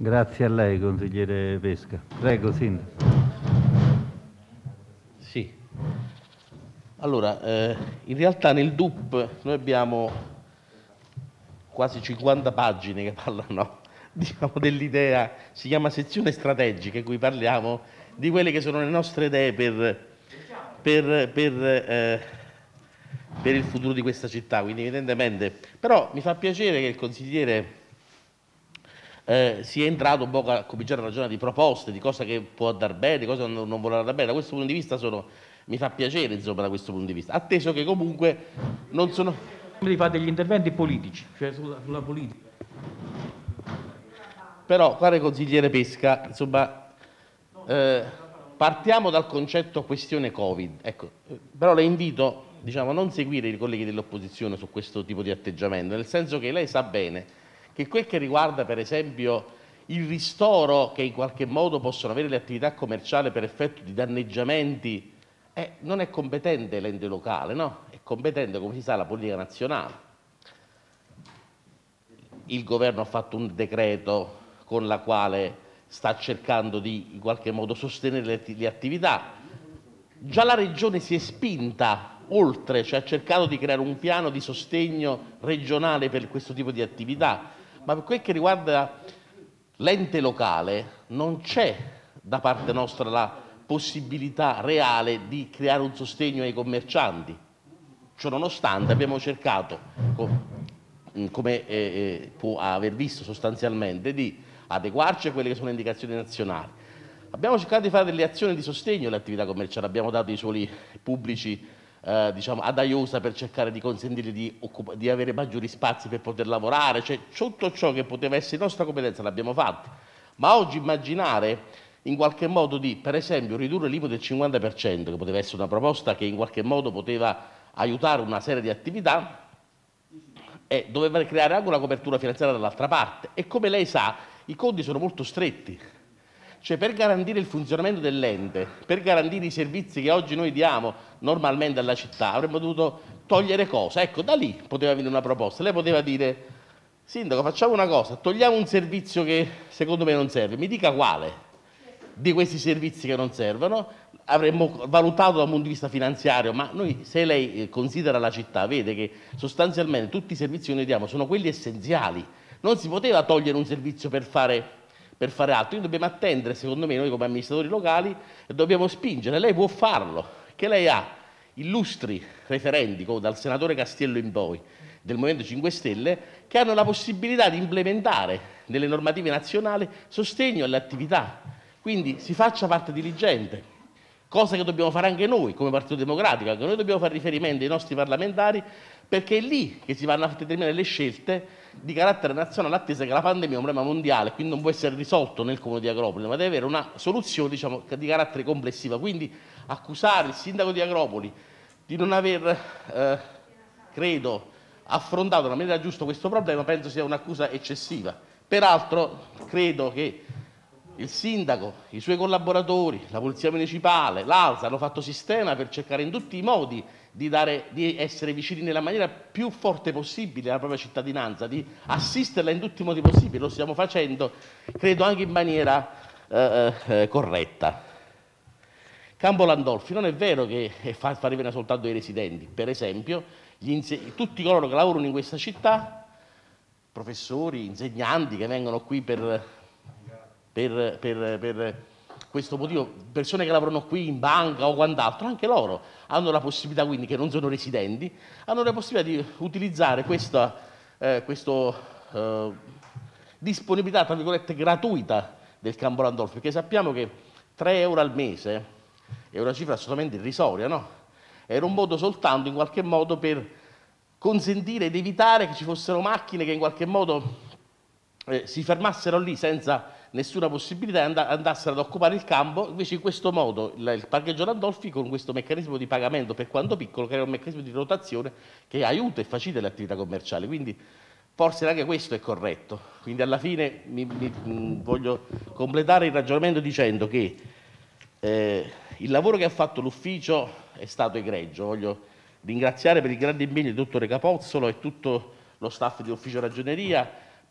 Grazie a lei, consigliere Pesca. Prego, Sindaco. Sì. Allora, in realtà nel DUP noi abbiamo quasi 50 pagine che parlano, diciamo, dell'idea, si chiama sezione strategica, in cui parliamo di quelle che sono le nostre idee per il futuro di questa città, quindi evidentemente. Però mi fa piacere che il consigliere sia entrato un po' a cominciare a ragionare di proposte, di cosa che può andare bene, di cosa non vuole andare bene. Da questo punto di vista mi fa piacere, insomma, da questo punto di vista, atteso che comunque non sono... Di fare degli interventi politici, cioè sulla politica. Però, caro consigliere Pesca, insomma, partiamo dal concetto questione Covid. Ecco, però le invito, diciamo, a non seguire i colleghi dell'opposizione su questo tipo di atteggiamento, nel senso che lei sa bene che quel che riguarda, per esempio, il ristoro che in qualche modo possono avere le attività commerciali per effetto di danneggiamenti, non è competente l'ente locale, no? È competente, come si sa, la politica nazionale. Il governo ha fatto un decreto con la quale sta cercando di in qualche modo sostenere le attività. Già la regione si è spinta oltre, cioè ha cercato di creare un piano di sostegno regionale per questo tipo di attività, ma per quel che riguarda l'ente locale non c'è da parte nostra la possibilità reale di creare un sostegno ai commercianti. Ciononostante abbiamo cercato, come può aver visto sostanzialmente, di adeguarci a quelle che sono le indicazioni nazionali. Abbiamo cercato di fare delle azioni di sostegno alle attività commerciali, abbiamo dato i suoli pubblici diciamo, ad Aiosa per cercare di consentirgli di avere maggiori spazi per poter lavorare, cioè tutto ciò che poteva essere di nostra competenza l'abbiamo fatto. Ma oggi immaginare in qualche modo di, per esempio, ridurre l'IMU del 50%, che poteva essere una proposta che in qualche modo poteva aiutare una serie di attività, e doveva creare anche una copertura finanziaria dall'altra parte. E come lei sa, i conti sono molto stretti. Cioè, per garantire il funzionamento dell'ente, per garantire i servizi che oggi noi diamo normalmente alla città, avremmo dovuto togliere cosa? Ecco, da lì poteva venire una proposta. Lei poteva dire: Sindaco, facciamo una cosa, togliamo un servizio che secondo me non serve, mi dica quale di questi servizi che non servono. Avremmo valutato dal punto di vista finanziario, ma noi, se lei considera la città, vede che sostanzialmente tutti i servizi che noi diamo sono quelli essenziali. Non si poteva togliere un servizio per fare altro. Noi dobbiamo attendere, secondo me, noi come amministratori locali, dobbiamo spingere. Lei può farlo, che lei ha illustri referenti, come dal senatore Castiello in poi, del Movimento 5 Stelle, che hanno la possibilità di implementare nelle normative nazionali sostegno alle attività. Quindi si faccia parte diligente, cosa che dobbiamo fare anche noi come Partito Democratico. Anche noi dobbiamo fare riferimento ai nostri parlamentari, perché è lì che si vanno a determinare le scelte di carattere nazionale, attesa che la pandemia è un problema mondiale, quindi non può essere risolto nel comune di Agropoli, ma deve avere una soluzione, diciamo, di carattere complessiva. Quindi accusare il sindaco di Agropoli di non aver, credo, affrontato in maniera giusta questo problema, penso sia un'accusa eccessiva. Peraltro credo che il sindaco, i suoi collaboratori, la polizia municipale, l'ALSA hanno fatto sistema per cercare in tutti i modi di essere vicini nella maniera più forte possibile alla propria cittadinanza, di assisterla in tutti i modi possibili. Lo stiamo facendo, credo, anche in maniera corretta. Campo Landolfi, non è vero che fa rivenire soltanto i residenti. Per esempio, tutti coloro che lavorano in questa città, professori, insegnanti che vengono qui per questo motivo, persone che lavorano qui in banca o quant'altro, anche loro hanno la possibilità, quindi, che non sono residenti, hanno la possibilità di utilizzare questa disponibilità, tra virgolette, gratuita del Campo Landolfi, perché sappiamo che 3 euro al mese è una cifra assolutamente irrisoria, no? Era un modo soltanto, in qualche modo, per consentire ed evitare che ci fossero macchine che in qualche modo si fermassero lì senza nessuna possibilità e andassero ad occupare il campo. Invece in questo modo il parcheggio Landolfi, con questo meccanismo di pagamento, per quanto piccolo, crea un meccanismo di rotazione che aiuta e facilita le attività commerciali. Quindi forse anche questo è corretto. Quindi alla fine voglio completare il ragionamento dicendo che il lavoro che ha fatto l'ufficio è stato egregio. Voglio ringraziare per il grande impegno il dottore Capozzolo e tutto lo staff di ufficio ragioneria,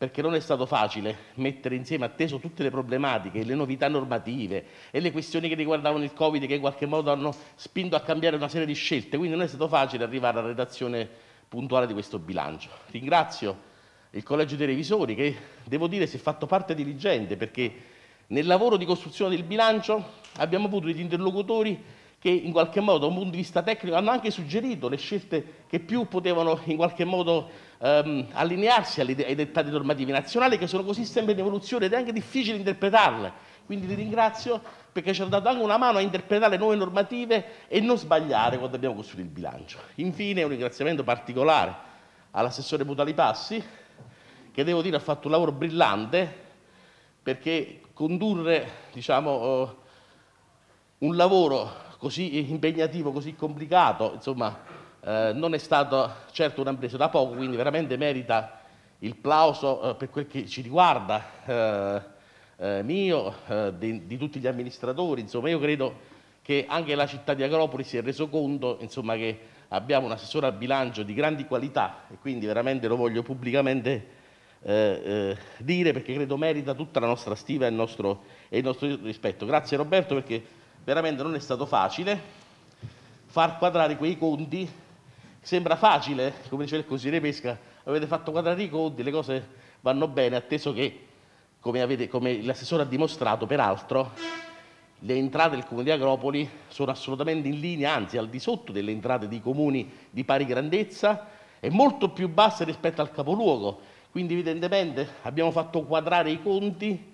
perché non è stato facile mettere insieme, atteso tutte le problematiche, le novità normative e le questioni che riguardavano il Covid, che in qualche modo hanno spinto a cambiare una serie di scelte, quindi non è stato facile arrivare alla redazione puntuale di questo bilancio. Ringrazio il Collegio dei Revisori che, devo dire, si è fatto parte diligente, perché nel lavoro di costruzione del bilancio abbiamo avuto degli interlocutori che in qualche modo, da un punto di vista tecnico, hanno anche suggerito le scelte che più potevano in qualche modo allinearsi ai dettati normativi nazionali, che sono così sempre in evoluzione ed è anche difficile interpretarle. Quindi li ringrazio perché ci hanno dato anche una mano a interpretare nuove normative e non sbagliare quando abbiamo costruito il bilancio. Infine un ringraziamento particolare all'assessore Mutalipassi, che devo dire ha fatto un lavoro brillante, perché condurre, diciamo, un lavoro così impegnativo, così complicato, insomma, non è stato certo un'impresa da poco, quindi veramente merita il plauso per quel che ci riguarda, mio, di tutti gli amministratori. Insomma, io credo che anche la città di Agropoli si è reso conto, insomma, che abbiamo un assessore al bilancio di grandi qualità, e quindi veramente lo voglio pubblicamente dire, perché credo merita tutta la nostra stima e il nostro rispetto. Grazie Roberto, perché veramente non è stato facile far quadrare quei conti. Sembra facile, come diceva il consigliere Pesca, avete fatto quadrare i conti, le cose vanno bene, atteso che, come l'assessore ha dimostrato, peraltro, le entrate del Comune di Agropoli sono assolutamente in linea, anzi al di sotto delle entrate dei comuni di pari grandezza e molto più basse rispetto al capoluogo. Quindi evidentemente abbiamo fatto quadrare i conti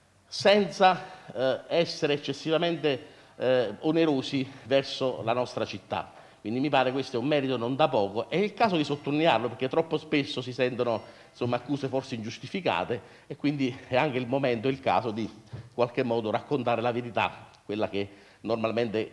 senza essere eccessivamente onerosi verso la nostra città. Quindi mi pare questo è un merito non da poco. È il caso di sottolinearlo, perché troppo spesso si sentono, insomma, accuse forse ingiustificate, e quindi è anche il momento, il caso di in qualche modo raccontare la verità, quella che normalmente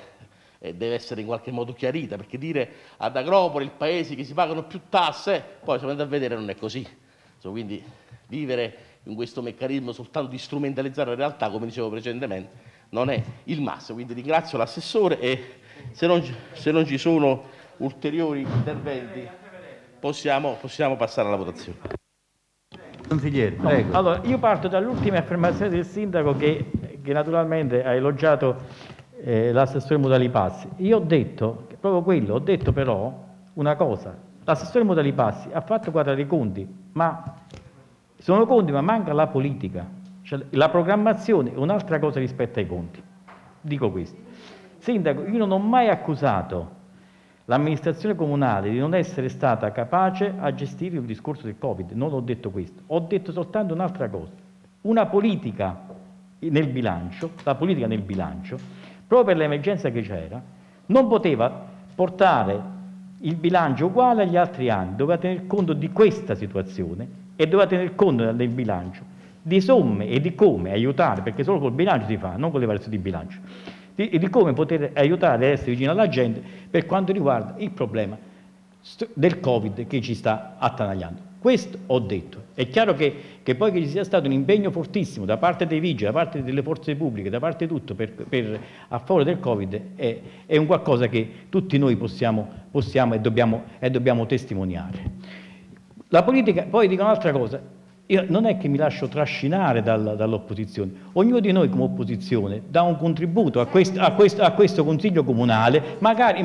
deve essere in qualche modo chiarita, perché dire ad Agropoli, il paese, che si pagano più tasse, poi se andate a vedere non è così. Quindi vivere in questo meccanismo soltanto di strumentalizzare la realtà, come dicevo precedentemente, non è il massimo. Quindi ringrazio l'assessore e se non ci sono ulteriori interventi possiamo passare alla votazione. Consigliere, No, prego. allora, io parto dall'ultima affermazione del sindaco che naturalmente ha elogiato l'assessore Mutalipassi. Io ho detto proprio quello, ho detto però una cosa: l'assessore Mutalipassi ha fatto quadrare i conti, ma sono conti, ma manca la politica. Cioè, la programmazione è un'altra cosa rispetto ai conti. Dico questo. Sindaco, io non ho mai accusato l'amministrazione comunale di non essere stata capace a gestire il discorso del Covid, non ho detto questo, ho detto soltanto un'altra cosa: una politica nel bilancio, la politica nel bilancio, proprio per l'emergenza che c'era, non poteva portare il bilancio uguale agli altri anni, doveva tener conto di questa situazione e doveva tener conto nel bilancio di somme e di come aiutare, perché solo col bilancio si fa, non con le variazioni di bilancio, di come poter aiutare a essere vicino alla gente per quanto riguarda il problema del Covid che ci sta attanagliando. Questo ho detto. È chiaro che poi che ci sia stato un impegno fortissimo da parte dei vigili, da parte delle forze pubbliche, da parte di tutto a favore del Covid è un qualcosa che tutti noi possiamo e dobbiamo testimoniare. La politica, poi dico un'altra cosa: io non è che mi lascio trascinare dall'opposizione, ognuno di noi come opposizione dà un contributo a questo Consiglio Comunale, magari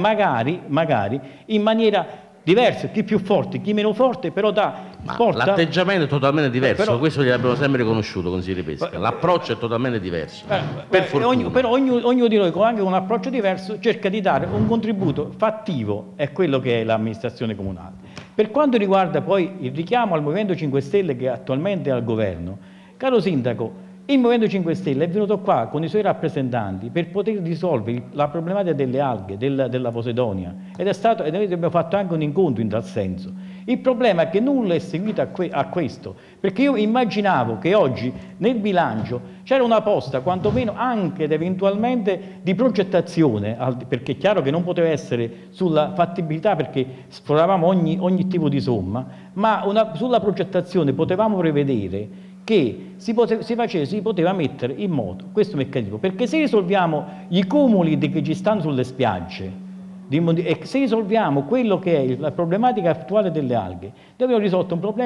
in maniera diversa, chi più forte, chi meno forte, però porta... L'atteggiamento è totalmente diverso, però, questo gli abbiamo sempre riconosciuto, consigliere Pesca. L'approccio è totalmente diverso, per fortuna. Però ognuno di noi con anche un approccio diverso cerca di dare un contributo fattivo a quello che è l'amministrazione comunale. Per quanto riguarda poi il richiamo al Movimento 5 Stelle che attualmente è al governo, caro sindaco, il Movimento 5 Stelle è venuto qua con i suoi rappresentanti per poter risolvere la problematica delle alghe, della Posidonia, e noi abbiamo fatto anche un incontro in tal senso. Il problema è che nulla è seguito a questo, perché io immaginavo che oggi nel bilancio c'era una posta quantomeno anche eventualmente di progettazione, perché è chiaro che non poteva essere sulla fattibilità perché esploravamo ogni tipo di somma, ma sulla progettazione potevamo prevedere che si poteva mettere in moto questo meccanismo, perché se risolviamo i cumuli che ci stanno sulle spiagge e se risolviamo quello che è la problematica attuale delle alghe, abbiamo risolto un problema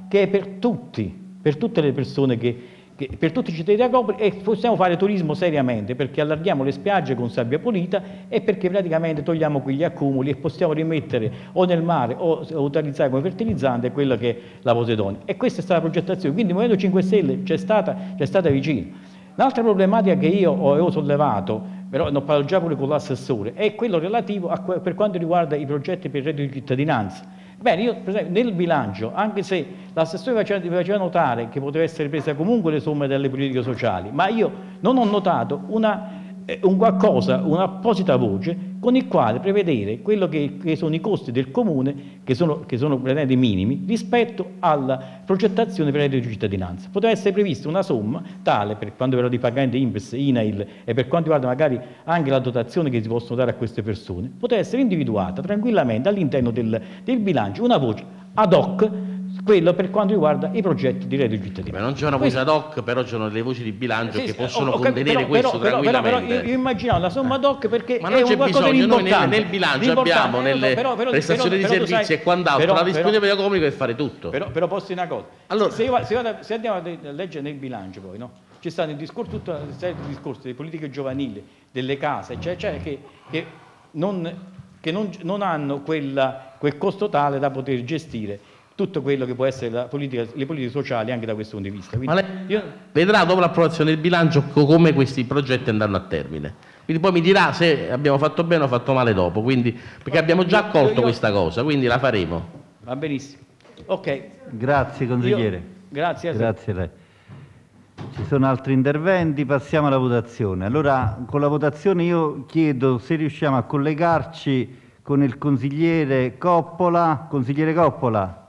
che è per tutte le persone per tutti i cittadini di Agropoli, e possiamo fare turismo seriamente perché allarghiamo le spiagge con sabbia pulita e perché praticamente togliamo quegli accumuli e possiamo rimettere o nel mare o utilizzare come fertilizzante quello che è la posidonia. E questa è stata la progettazione, quindi il Movimento 5 Stelle c'è stata vicino. L'altra problematica che io avevo sollevato, però ne ho parlato già pure con l'assessore, è quello relativo per quanto riguarda i progetti per il reddito di cittadinanza. Bene, io per esempio nel bilancio, anche se l'assessore faceva notare che poteva essere presa comunque le somme delle politiche sociali, ma io non ho notato un'apposita voce con il quale prevedere quello che sono i costi del comune, che sono praticamente minimi, rispetto alla progettazione per il reddito di cittadinanza. Poteva essere prevista una somma tale per quanto riguarda i pagamenti INPS, INAIL e per quanto riguarda magari anche la dotazione che si possono dare a queste persone, poteva essere individuata tranquillamente all'interno del bilancio una voce ad hoc, quello per quanto riguarda i progetti di reddito di cittadinanza. Ma non c'è una voce ad hoc, però c'è delle voci di bilancio che possono contenere questo tranquillamente. Però io immaginavo la somma ad hoc perché ma non c'è bisogno, noi nel bilancio abbiamo nelle prestazioni di servizi e quant'altro la disponibilità economica per fare tutto. Però posso dire una cosa, allora, se andiamo a leggere nel bilancio poi, no? C'è stato il discorso, tutta una serie di discorsi delle politiche giovanili, delle case, eccetera, che non hanno quel costo tale da poter gestire tutto quello che può essere le politiche sociali anche da questo punto di vista. Quindi vedrà dopo l'approvazione del bilancio come questi progetti andranno a termine. Quindi poi mi dirà se abbiamo fatto bene o fatto male dopo, perché abbiamo già accolto questa cosa, quindi la faremo. Va benissimo. Ok. Grazie consigliere. Grazie a lei. Ci sono altri interventi, passiamo alla votazione. Allora, con la votazione io chiedo se riusciamo a collegarci con il consigliere Coppola. Consigliere Coppola.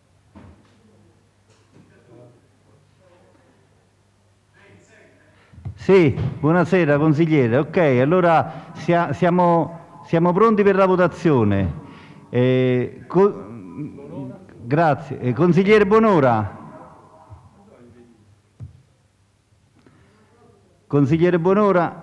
Sì, buonasera consigliere. Ok, allora siamo pronti per la votazione. Grazie. Consigliere Bonora. Consigliere Bonora.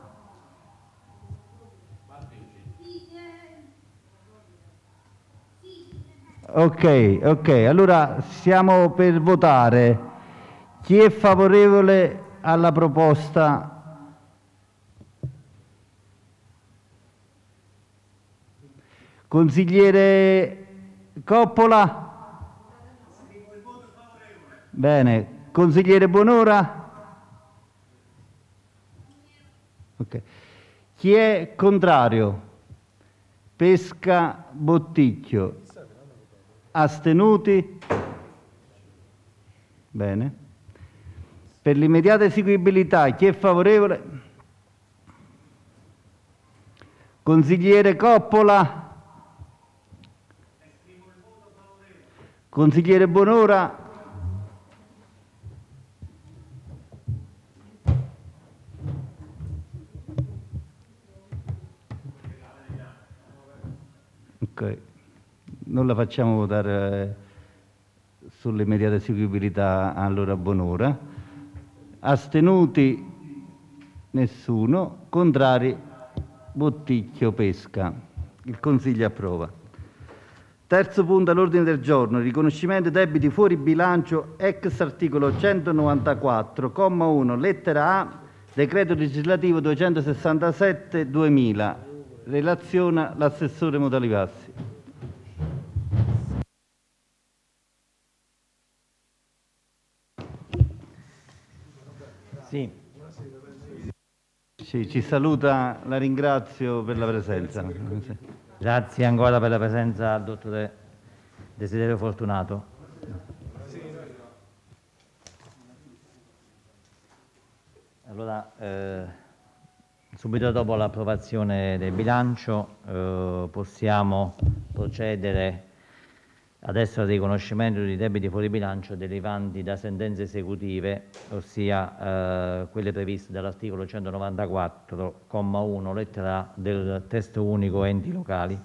Ok, allora siamo per votare. Chi è favorevole alla proposta? Consigliere Coppola? Bene. Consigliere Bonora? Ok. Chi è contrario? Pesca, Botticchio. Astenuti? Bene. Per l'immediata eseguibilità, chi è favorevole? Consigliere Coppola? Consigliere Bonora? Ok, non la facciamo votare sull'immediata eseguibilità allora Bonora. Astenuti? Nessuno. Contrari? Botticchio, Pesca. Il Consiglio approva. Terzo punto all'ordine del giorno, riconoscimento debiti fuori bilancio ex articolo 194, comma 1, lettera A, decreto legislativo 267/2000. Relaziona l'assessore Modalipassi. Sì. Sì, ci saluta, la ringrazio per la presenza. Grazie ancora per la presenza al dottore Desiderio Fortunato. Allora, subito dopo l'approvazione del bilancio possiamo procedere adesso al riconoscimento di debiti fuori bilancio derivanti da sentenze esecutive, ossia quelle previste dall'articolo 194, comma 1, lettera A del testo unico enti locali.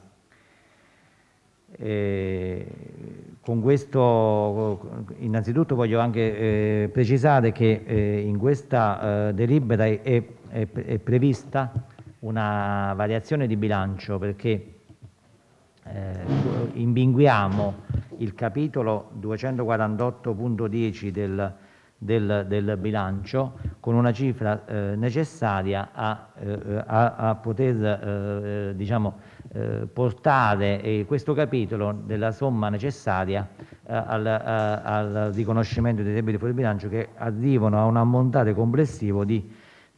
Con questo innanzitutto voglio anche precisare che in questa delibera è prevista una variazione di bilancio perché imbinguiamo il capitolo 248.10 del bilancio con una cifra necessaria a poter portare questo capitolo della somma necessaria al riconoscimento dei debiti fuori bilancio, che arrivano a un ammontare complessivo di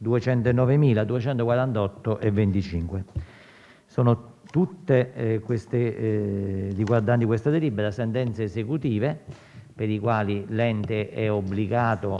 209.248,25. Sono tutte riguardanti questa delibera sentenze esecutive per i quali l'ente è obbligato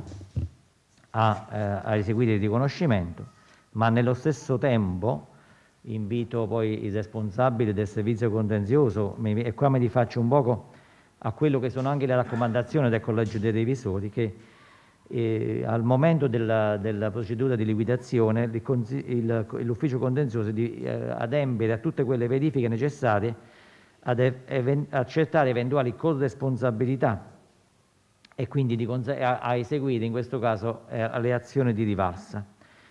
a eseguire il riconoscimento, ma nello stesso tempo invito poi il responsabile del servizio contenzioso, e qua mi rifaccio un poco a quello che sono anche le raccomandazioni del Collegio dei Revisori, che al momento della procedura di liquidazione l'ufficio contenzioso di adempiere a tutte quelle verifiche necessarie ad accertare eventuali corresponsabilità e quindi a eseguire in questo caso le azioni di rivalsa.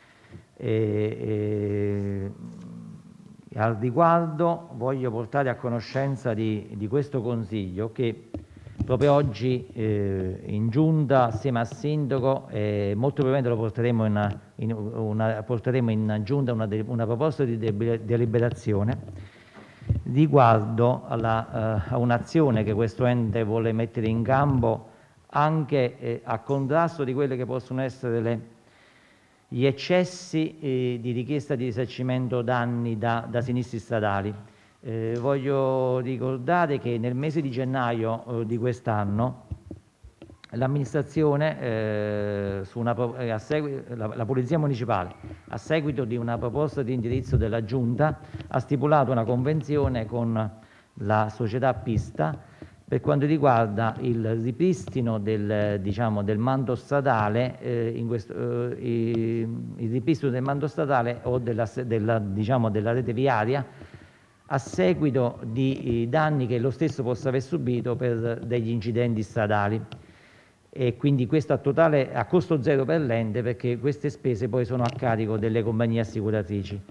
Al riguardo voglio portare a conoscenza di questo Consiglio che proprio oggi in Giunta, assieme al Sindaco, molto probabilmente lo porteremo in Giunta una proposta di deliberazione riguardo a un'azione che questo ente vuole mettere in campo anche a contrasto di quelle che possono essere gli eccessi di richiesta di risarcimento danni da sinistri stradali. Voglio ricordare che nel mese di gennaio di quest'anno l'amministrazione, la Polizia Municipale, a seguito di una proposta di indirizzo della Giunta, ha stipulato una convenzione con la società Pista per quanto riguarda il ripristino del manto stradale, il ripristino del manto stradale o della rete viaria a seguito di danni che lo stesso possa aver subito per degli incidenti stradali. E quindi questo a costo zero per l'ente, perché queste spese poi sono a carico delle compagnie assicuratrici.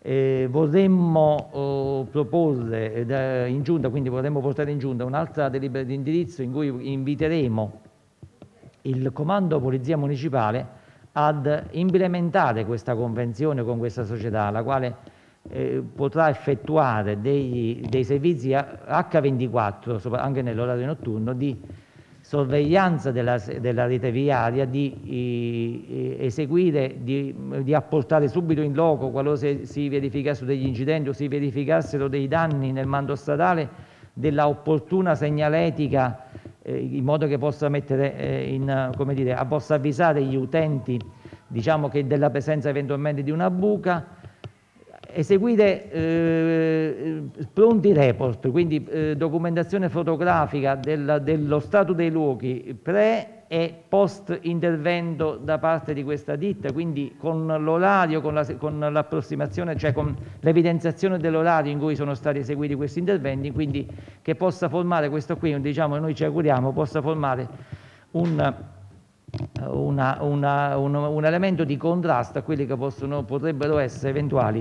Vorremmo proporre in Giunta, quindi vorremmo portare in Giunta un'altra delibera di indirizzo in cui inviteremo il Comando Polizia Municipale ad implementare questa convenzione con questa società, la quale potrà effettuare dei servizi H24, anche nell'orario notturno, di sorveglianza della rete viaria, di eseguire, di apportare subito in loco, qualora si verificassero degli incidenti o si verificassero dei danni nel manto stradale, della opportuna segnaletica, in modo che possa possa avvisare gli utenti, che della presenza eventualmente di una buca, eseguire pronti report, quindi documentazione fotografica dello stato dei luoghi pre e post intervento da parte di questa ditta, quindi con l'orario, con l'approssimazione, cioè con l'evidenziazione dell'orario in cui sono stati eseguiti questi interventi, quindi che possa formare questo qui, noi ci auguriamo possa formare un elemento di contrasto a quelli che potrebbero essere eventuali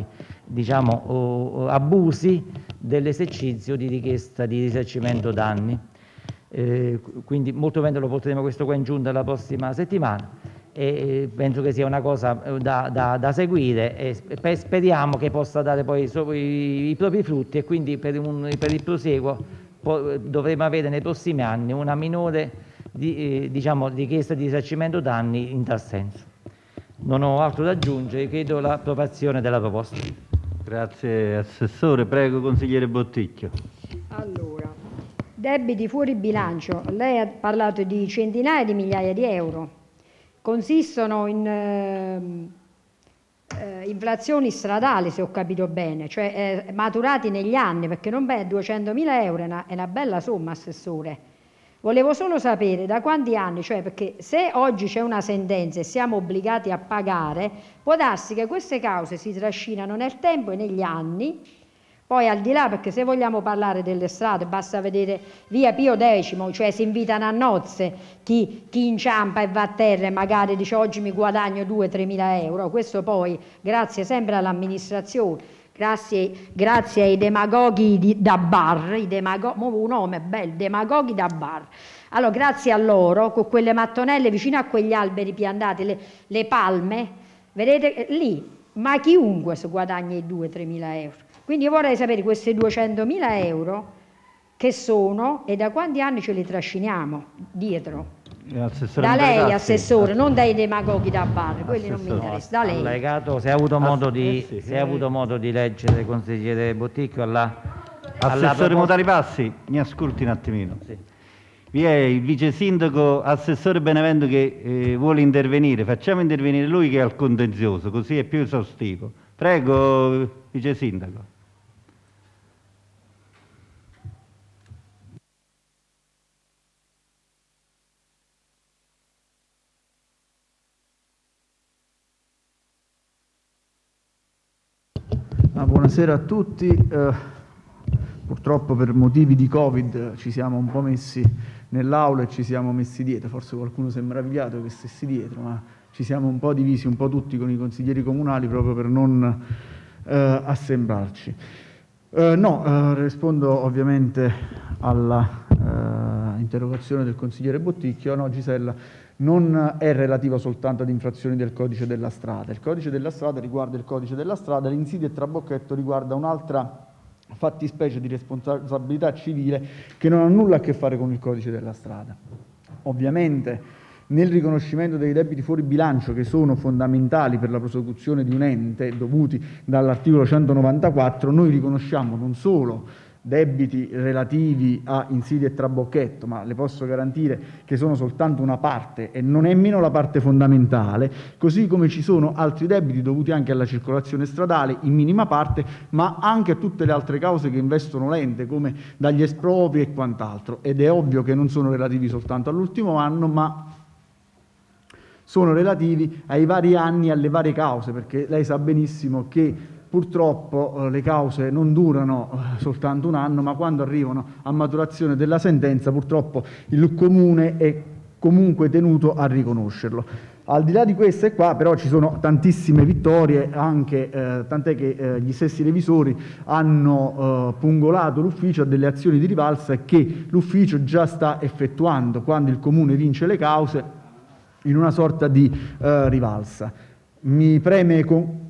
abusi dell'esercizio di richiesta di risarcimento danni. Quindi molto bene, lo porteremo questo qua in Giunta la prossima settimana e penso che sia una cosa da seguire e speriamo che possa dare poi i propri frutti, e quindi per il prosieguo dovremo avere nei prossimi anni una minore richiesta di risarcimento danni in tal senso. Non ho altro da aggiungere, chiedo l'approvazione della proposta. Grazie Assessore, prego consigliere Botticchio. Allora, debiti fuori bilancio, lei ha parlato di centinaia di migliaia di euro, consistono in inflazioni stradali, se ho capito bene, cioè maturati negli anni, perché 200.000 euro è una bella somma, Assessore. Volevo solo sapere da quanti anni, cioè perché se oggi c'è una sentenza e siamo obbligati a pagare, può darsi che queste cause si trascinano nel tempo e negli anni. Poi al di là, perché se vogliamo parlare delle strade, basta vedere via Pio X, cioè si invitano a nozze chi inciampa e va a terra e magari dice oggi mi guadagno 2-3 mila euro, questo poi grazie sempre all'amministrazione grazie ai demagoghi da bar, un nome bello, demagoghi da bar. Allora, grazie a loro, con quelle mattonelle vicino a quegli alberi piantati, le palme, vedete lì, ma chiunque si guadagna i 2-3 mila euro. Quindi io vorrei sapere questi 200 mila euro che sono e da quanti anni ce li trasciniamo dietro. Da lei, assessore, non dai demagoghi da bar, quelli non mi interessano, da lei. Allegato, se ha avuto modo di leggere, consigliere Botticchio, Assessore Mutalipassi, mi ascolti un attimino. Sì. Vi è il vice sindaco Assessore Benevento che vuole intervenire, facciamo intervenire lui che è al contenzioso, così è più esaustivo. Prego, vice sindaco. Buonasera a tutti. Purtroppo per motivi di Covid ci siamo un po' messi nell'aula e ci siamo messi dietro. Forse qualcuno si è meravigliato che stessi dietro, ma ci siamo un po' divisi, un po' tutti con i consiglieri comunali proprio per non assembrarci. Rispondo ovviamente alla interrogazione del consigliere Botticchio. No, Gisella, non è relativa soltanto ad infrazioni del codice della strada. Il codice della strada riguarda il codice della strada, l'insidia e trabocchetto riguarda un'altra fattispecie di responsabilità civile che non ha nulla a che fare con il codice della strada. Ovviamente nel riconoscimento dei debiti fuori bilancio che sono fondamentali per la prosecuzione di un ente dovuti dall'articolo 194, noi riconosciamo non solo debiti relativi a insidia e trabocchetto, ma le posso garantire che sono soltanto una parte e non nemmeno la parte fondamentale, così come ci sono altri debiti dovuti anche alla circolazione stradale in minima parte, ma anche a tutte le altre cause che investono l'ente, come dagli espropri e quant'altro. Ed è ovvio che non sono relativi soltanto all'ultimo anno, ma sono relativi ai vari anni e alle varie cause, perché lei sa benissimo che purtroppo le cause non durano soltanto un anno, ma quando arrivano a maturazione della sentenza purtroppo il Comune è comunque tenuto a riconoscerlo. Al di là di queste qua però ci sono tantissime vittorie, anche tant'è che gli stessi revisori hanno pungolato l'ufficio a delle azioni di rivalsa che l'ufficio già sta effettuando quando il Comune vince le cause in una sorta di rivalsa. Mi preme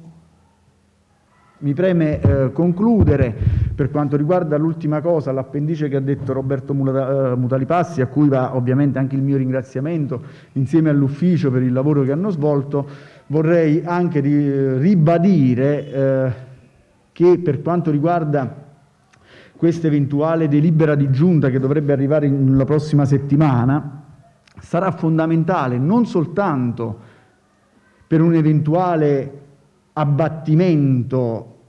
concludere per quanto riguarda l'ultima cosa, l'appendice che ha detto Roberto Mutalipassi, a cui va ovviamente anche il mio ringraziamento insieme all'ufficio per il lavoro che hanno svolto. Vorrei anche ribadire che per quanto riguarda questa eventuale delibera di giunta che dovrebbe arrivare la prossima settimana, sarà fondamentale non soltanto per un eventuale abbattimento,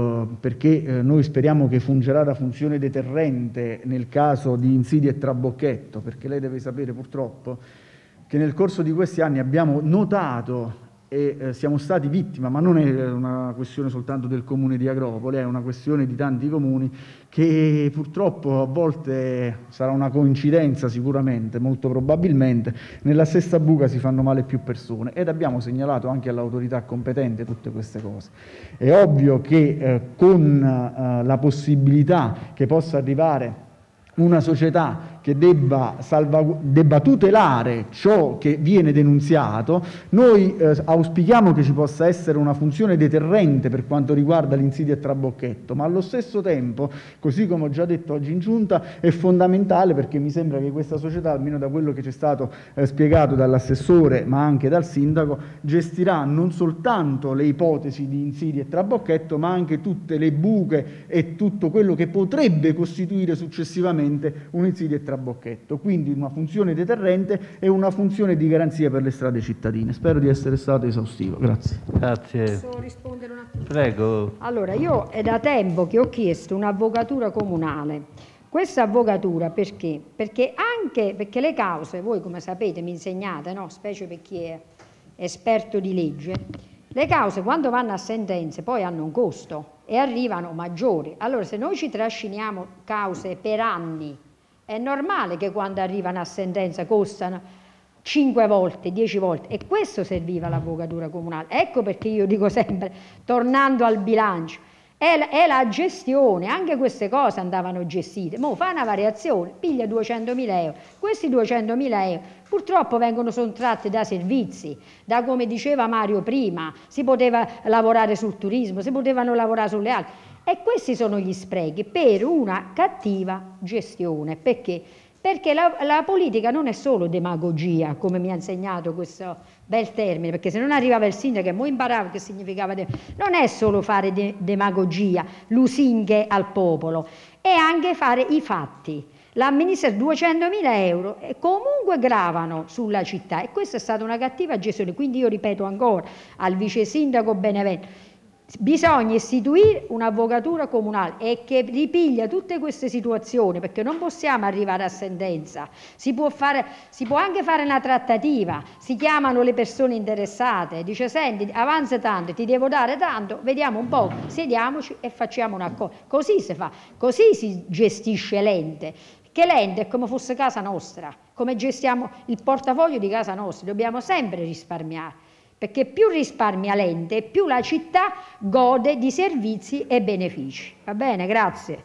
perché noi speriamo che fungerà da funzione deterrente nel caso di insidia e trabocchetto, perché lei deve sapere purtroppo che nel corso di questi anni abbiamo notato e siamo stati vittima, ma non è una questione soltanto del comune di Agropoli, è una questione di tanti comuni, che purtroppo a volte sarà una coincidenza sicuramente, molto probabilmente, nella stessa buca si fanno male più persone ed abbiamo segnalato anche all'autorità competente tutte queste cose. È ovvio che con la possibilità che possa arrivare una società che debba tutelare ciò che viene denunziato, noi auspichiamo che ci possa essere una funzione deterrente per quanto riguarda l'insidia e trabocchetto, ma allo stesso tempo, così come ho già detto oggi in Giunta, è fondamentale perché mi sembra che questa società, almeno da quello che ci è stato spiegato dall'assessore ma anche dal sindaco, gestirà non soltanto le ipotesi di insidia e trabocchetto, ma anche tutte le buche e tutto quello che potrebbe costituire successivamente un'insidia e trabocchetto, quindi una funzione deterrente e una funzione di garanzia per le strade cittadine. Spero di essere stato esaustivo. Grazie. Grazie. Posso rispondere un attimo? Prego. Allora, io è da tempo che ho chiesto un'avvocatura comunale. Questa avvocatura perché? Perché le cause, voi come sapete mi insegnate, no? Specie per chi è esperto di legge, le cause quando vanno a sentenze poi hanno un costo e arrivano maggiori. Allora se noi ci trasciniamo cause per anni, è normale che quando arrivano a sentenza costano 5 volte, 10 volte, e questo serviva l'avvocatura comunale. Ecco perché io dico sempre, tornando al bilancio, è la gestione, anche queste cose andavano gestite. Mo fa una variazione, piglia 200.000 euro, questi 200.000 euro purtroppo vengono sottratti da servizi, da, come diceva Mario prima, si poteva lavorare sul turismo, si potevano lavorare sulle altre, e questi sono gli sprechi per una cattiva gestione. Perché? Perché la politica non è solo demagogia, come mi ha insegnato questo bel termine, perché se non arrivava il sindaco e mo imparavo che significava non è solo fare demagogia, lusinghe al popolo, è anche fare i fatti. L'amministrazione 200.000 euro comunque gravano sulla città, e questa è stata una cattiva gestione. Quindi io ripeto ancora al vice sindaco Benevento: bisogna istituire un'avvocatura comunale e che ripiglia tutte queste situazioni, perché non possiamo arrivare a sentenza. Si può anche fare una trattativa, si chiamano le persone interessate, dice: senti, avanza tanto, ti devo dare tanto, vediamo un po', sediamoci e facciamo un accordo. Così si fa, così si gestisce l'ente, che l'ente è come fosse casa nostra, come gestiamo il portafoglio di casa nostra, dobbiamo sempre risparmiare, perché più risparmia l'ente, più la città gode di servizi e benefici. Va bene, grazie.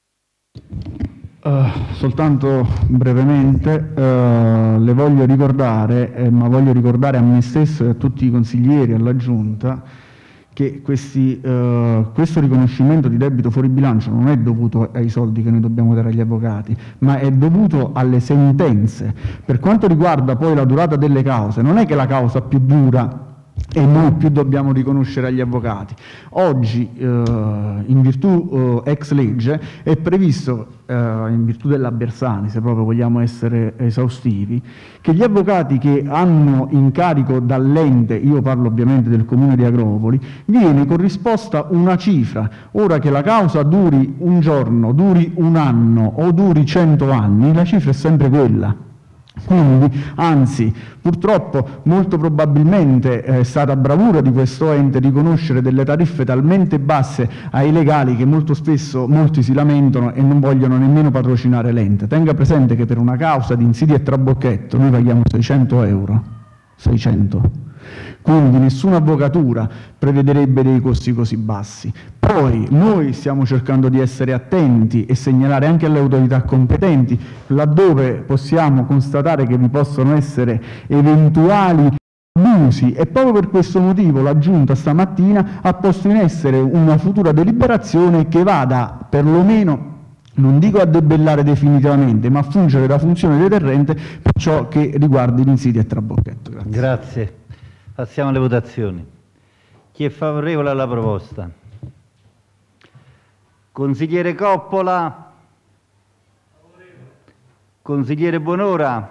Soltanto brevemente, le voglio ricordare, ma voglio ricordare a me stesso e a tutti i consiglieri, alla Giunta, che questo riconoscimento di debito fuori bilancio non è dovuto ai soldi che noi dobbiamo dare agli avvocati, ma è dovuto alle sentenze. Per quanto riguarda poi la durata delle cause, non è che la causa più dura e noi più dobbiamo riconoscere agli avvocati. Oggi, in virtù ex legge, è previsto, in virtù della Bersani, se proprio vogliamo essere esaustivi, che gli avvocati che hanno incarico dall'ente, io parlo ovviamente del comune di Agropoli, viene corrisposta una cifra. Ora che la causa duri un giorno, duri un anno o duri 100 anni, la cifra è sempre quella. Quindi, anzi, purtroppo molto probabilmente è stata bravura di questo ente riconoscere delle tariffe talmente basse ai legali che molto spesso molti si lamentano e non vogliono nemmeno patrocinare l'ente. Tenga presente che per una causa di insidia e trabocchetto noi paghiamo 600 euro. 600. Quindi nessuna avvocatura prevederebbe dei costi così bassi. Poi noi stiamo cercando di essere attenti e segnalare anche alle autorità competenti laddove possiamo constatare che vi possono essere eventuali abusi, e proprio per questo motivo la Giunta stamattina ha posto in essere una futura deliberazione che vada perlomeno, non dico a debellare definitivamente, ma a fungere da funzione deterrente per ciò che riguarda l'insidia e trabocchetto. Grazie. Grazie. Passiamo alle votazioni. Chi è favorevole alla proposta? Consigliere Coppola? Favorevole. Consigliere Bonora?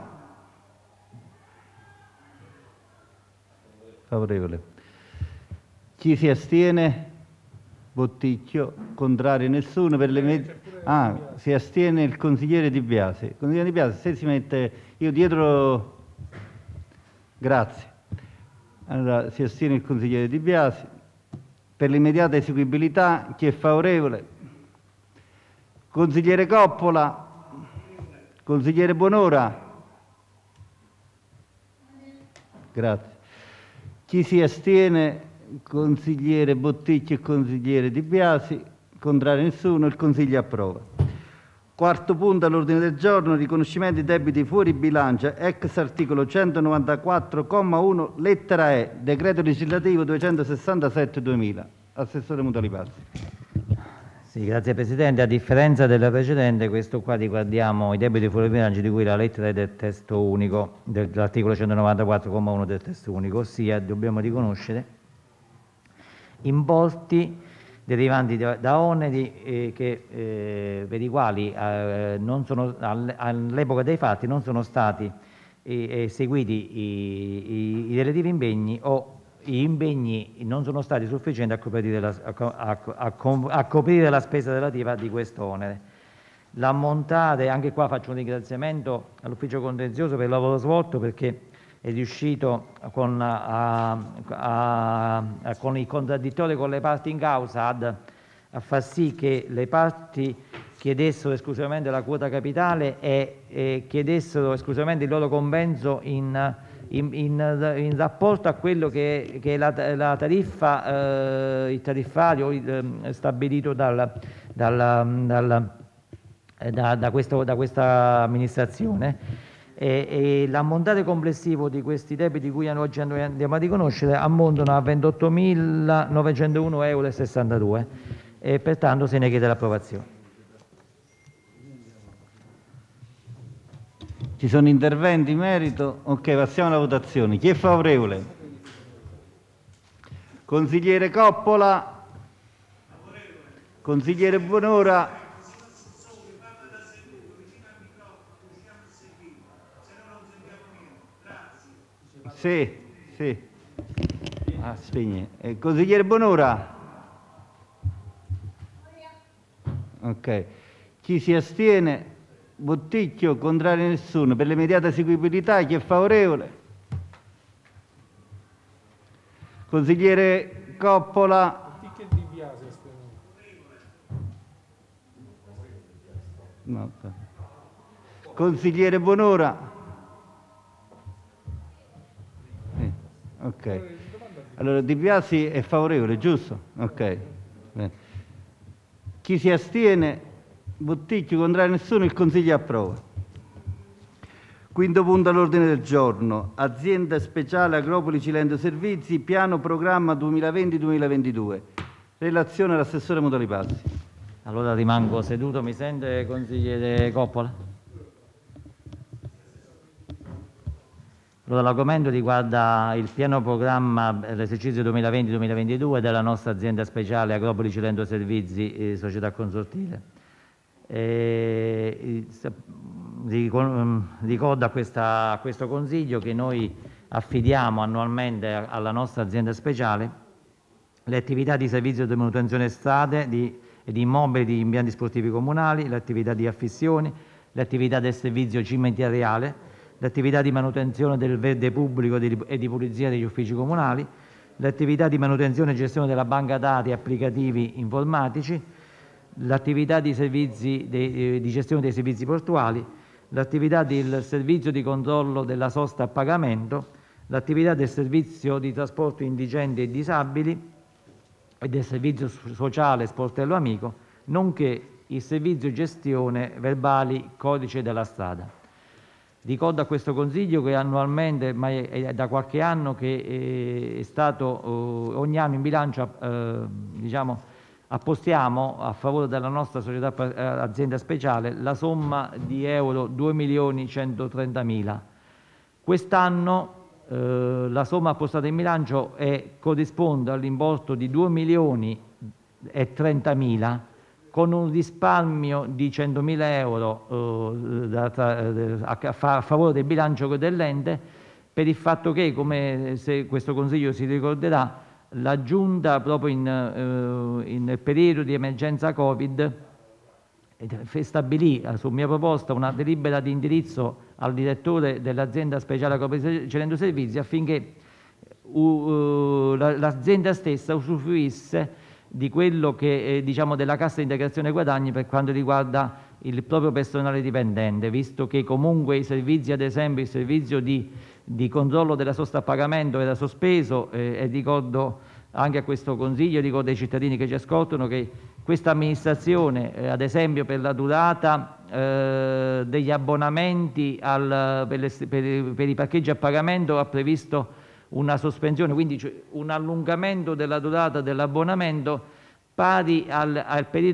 Favorevole. Chi si astiene? Botticchio. Contrari nessuno. Per le si astiene il consigliere Di Biasi. Consigliere Di Biasi, se si mette io dietro. Grazie. Allora, si astiene il consigliere Di Biasi. Per l'immediata eseguibilità, chi è favorevole? Consigliere Coppola? Consigliere Bonora? Grazie. Chi si astiene? Consigliere Botticchio e consigliere Di Biasi. Contrario nessuno, il Consiglio approva. Quarto punto all'ordine del giorno: riconoscimento di debiti fuori bilancio, ex articolo 194,1 lettera E, decreto legislativo 267/2000. Assessore Mutalipazzi. Sì, grazie Presidente. A differenza della precedente, questo qua riguardiamo i debiti fuori bilancio di cui la lettera E del testo unico, dell'articolo 194,1 del testo unico, ossia dobbiamo riconoscere importi derivanti da oneri per i quali all'epoca dei fatti non sono stati eseguiti i relativi impegni, o gli impegni non sono stati sufficienti a coprire la spesa relativa di questo onere. L'ammontare, anche qua faccio un ringraziamento all'ufficio contenzioso per il lavoro svolto, perché è riuscito con i contraddittori con le parti in causa a far sì che le parti chiedessero esclusivamente la quota capitale e chiedessero esclusivamente il loro compenso in in rapporto a quello che è la tariffa, il tariffario stabilito da questa amministrazione. E l'ammontare complessivo di questi debiti di cui oggi noi andiamo a riconoscere ammontano a 28.901,62 euro e pertanto se ne chiede l'approvazione. Ci sono interventi in merito? Ok, passiamo alla votazione. Chi è favorevole? Consigliere Coppola? Consigliere Bonora? Sì, sì. Spegne. Consigliere Bonora? Ok. Chi si astiene? Botticchio, contrario nessuno. Per l'immediata eseguibilità, chi è favorevole? Consigliere Coppola? No. Consigliere Bonora? Ok. Allora Di Biasi è favorevole, giusto? Ok. Bene. Chi si astiene? Botticchio, contrario nessuno, il Consiglio approva. Quinto punto all'ordine del giorno. Azienda speciale Agropoli Cilento Servizi, piano programma 2020-2022. Relazione all'assessore Modolipassi. Allora rimango seduto, mi sente consigliere Coppola? Allora, l'argomento riguarda il piano programma l'esercizio 2020-2022 della nostra azienda speciale Agropoli Cilento Servizi, società consortile. Ricordo a questo Consiglio che noi affidiamo annualmente alla nostra azienda speciale le attività di servizio di manutenzione strade e di immobili di impianti sportivi comunali, le attività di affissioni, le attività del servizio cimentieriale, le attività di manutenzione del verde pubblico e di pulizia degli uffici comunali, le attività di manutenzione e gestione della banca dati e applicativi informatici, l'attività di gestione dei servizi portuali, l'attività del servizio di controllo della sosta a pagamento, l'attività del servizio di trasporto indigenti e disabili e del servizio sociale sportello amico, nonché il servizio gestione verbali codice della strada. Ricordo a questo Consiglio che annualmente, ma è da qualche anno che è stato ogni anno in bilancio appostiamo a favore della nostra società azienda speciale la somma di euro 2.130.000. Quest'anno la somma appostata in bilancio corrisponde all'importo di 2.030.000 con un risparmio di 100.000 euro a favore del bilancio dell'ente, per il fatto che, come se questo Consiglio si ricorderà, la Giunta proprio in periodo di emergenza Covid stabilì su mia proposta una delibera di indirizzo al direttore dell'azienda speciale Agropoli Cilento Servizi affinché l'azienda stessa usufruisse di quello che della cassa di integrazione guadagni per quanto riguarda il proprio personale dipendente, visto che comunque i servizi, ad esempio il servizio di controllo della sosta a pagamento era sospeso, e ricordo anche a questo Consiglio, ricordo ai cittadini che ci ascoltano che questa amministrazione, ad esempio per la durata degli abbonamenti per i parcheggi a pagamento, ha previsto una sospensione, quindi un allungamento della durata dell'abbonamento pari allo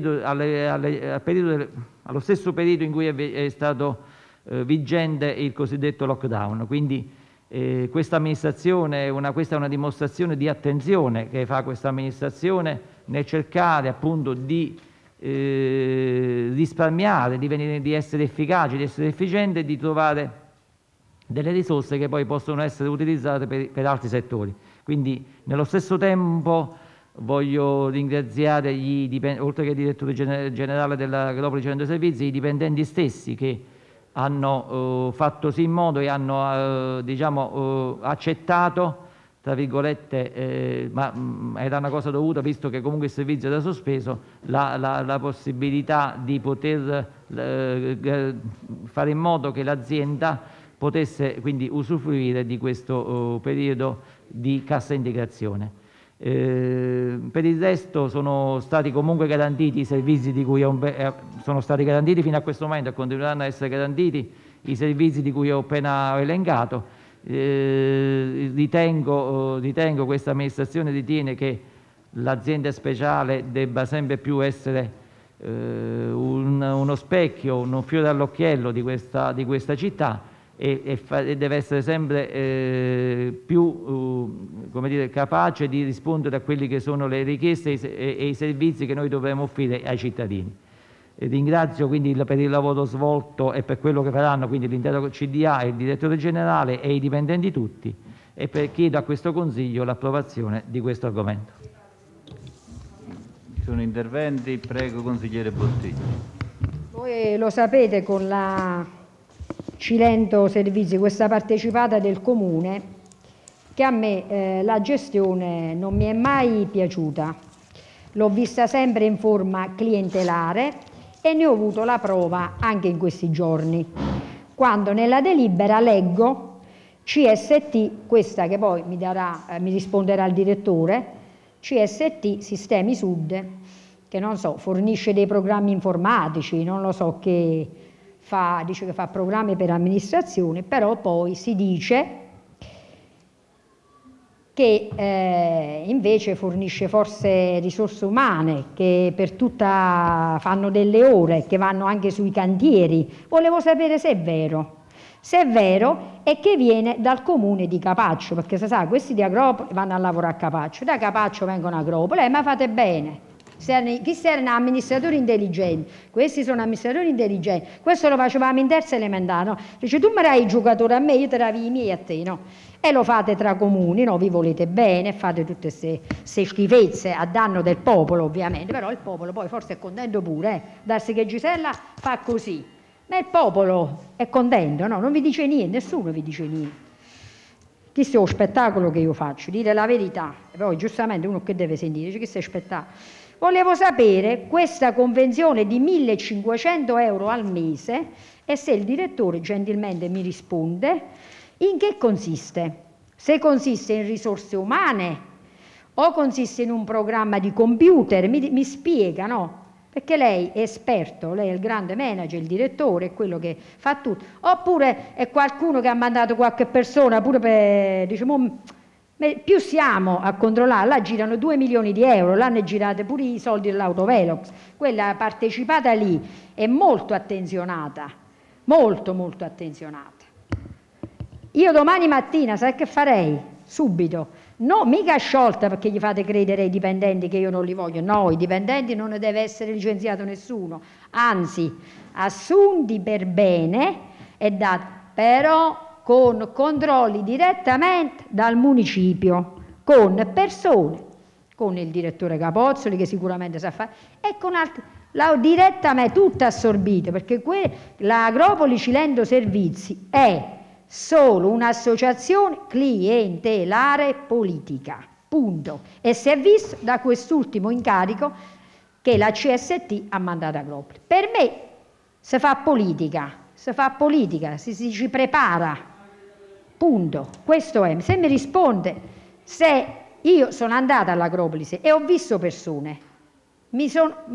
stesso periodo in cui è stato vigente il cosiddetto lockdown. Quindi questa amministrazione, questa è una dimostrazione di attenzione che fa questa amministrazione nel cercare appunto di risparmiare, di essere efficaci, di essere efficiente e di trovare delle risorse che poi possono essere utilizzate per altri settori. Quindi nello stesso tempo voglio ringraziare oltre che il direttore generale dell'Agropoli Cilento Servizi, i dipendenti stessi che hanno fatto sì in modo e hanno accettato, tra virgolette, ma era una cosa dovuta visto che comunque il servizio era sospeso, la possibilità di poter fare in modo che l'azienda potesse quindi usufruire di questo periodo di cassa integrazione. Per il resto sono stati comunque garantiti i servizi di cui sono stati garantiti fino a questo momento e continueranno a essere garantiti i servizi di cui ho appena elencato. Questa amministrazione ritiene che l'azienda speciale debba sempre più essere uno specchio, un fiore all'occhiello di questa città e deve essere sempre più capace di rispondere a quelli che sono le richieste e i servizi che noi dovremo offrire ai cittadini. Ringrazio quindi per il lavoro svolto e per quello che faranno quindi l'intero CDA, il direttore generale e i dipendenti tutti, e chiedo a questo Consiglio l'approvazione di questo argomento. Ci sono interventi? Prego, consigliere Bottiglio. Voi lo sapete, con la Cilento Servizi, questa partecipata del Comune, che a me la gestione non mi è mai piaciuta. L'ho vista sempre in forma clientelare e ne ho avuto la prova anche in questi giorni, quando nella delibera leggo CST, questa che poi mi risponderà il direttore, CST Sistemi Sud, che non so, fornisce dei programmi informatici, non lo so che fa, dice che fa programmi per amministrazione, però poi si dice che invece fornisce forse risorse umane, che per tutta fanno delle ore, che vanno anche sui cantieri. Volevo sapere se è vero. Se è vero, e che viene dal comune di Capaccio, perché si sa, questi di Agropoli vanno a lavorare a Capaccio, da Capaccio vengono a Agropoli, ma fate bene. Chi erano amministratori intelligenti? Questi sono amministratori intelligenti. Questo lo facevamo in terza elementare, no? Dice, tu mi dai i giocatori a me, io te davi i miei a te, no? E lo fate tra comuni, no? Vi volete bene, fate tutte queste schifezze a danno del popolo, ovviamente, però il popolo poi forse è contento pure, darsi che Gisella fa così. Ma il popolo è contento, no? Non vi dice niente, nessuno vi dice niente. Questo è lo spettacolo che io faccio, dire la verità. E poi giustamente uno che deve sentire, dice, questo è spettacolo. Volevo sapere questa convenzione di 1.500 euro al mese e se il direttore gentilmente mi risponde in che consiste. Se consiste in risorse umane o consiste in un programma di computer, mi spiega, no? Perché lei è esperto, lei è il grande manager, il direttore, è quello che fa tutto. Oppure è qualcuno che ha mandato qualche persona pure per, diciamo, più siamo a controllare, là girano 2 milioni di euro, l'hanno girate pure i soldi dell'autovelox, quella partecipata lì è molto attenzionata, molto molto attenzionata. Io domani mattina, sai che farei? Subito, no, mica sciolta perché gli fate credere ai dipendenti che io non li voglio, no, i dipendenti non ne deve essere licenziato nessuno, anzi, assunti per bene e dati, però con controlli direttamente dal municipio, con persone, con il direttore Capozzoli che sicuramente sa fare, e con altri, direttamente tutte assorbite, perché l'Agropoli Cilento Servizi è solo un'associazione clientelare politica, punto. E si è visto da quest'ultimo incarico che la CST ha mandato a Agropoli. Per me si fa politica, si ci prepara, punto. Questo è. Se mi risponde, se io sono andata all'Agropoli e ho visto persone, mi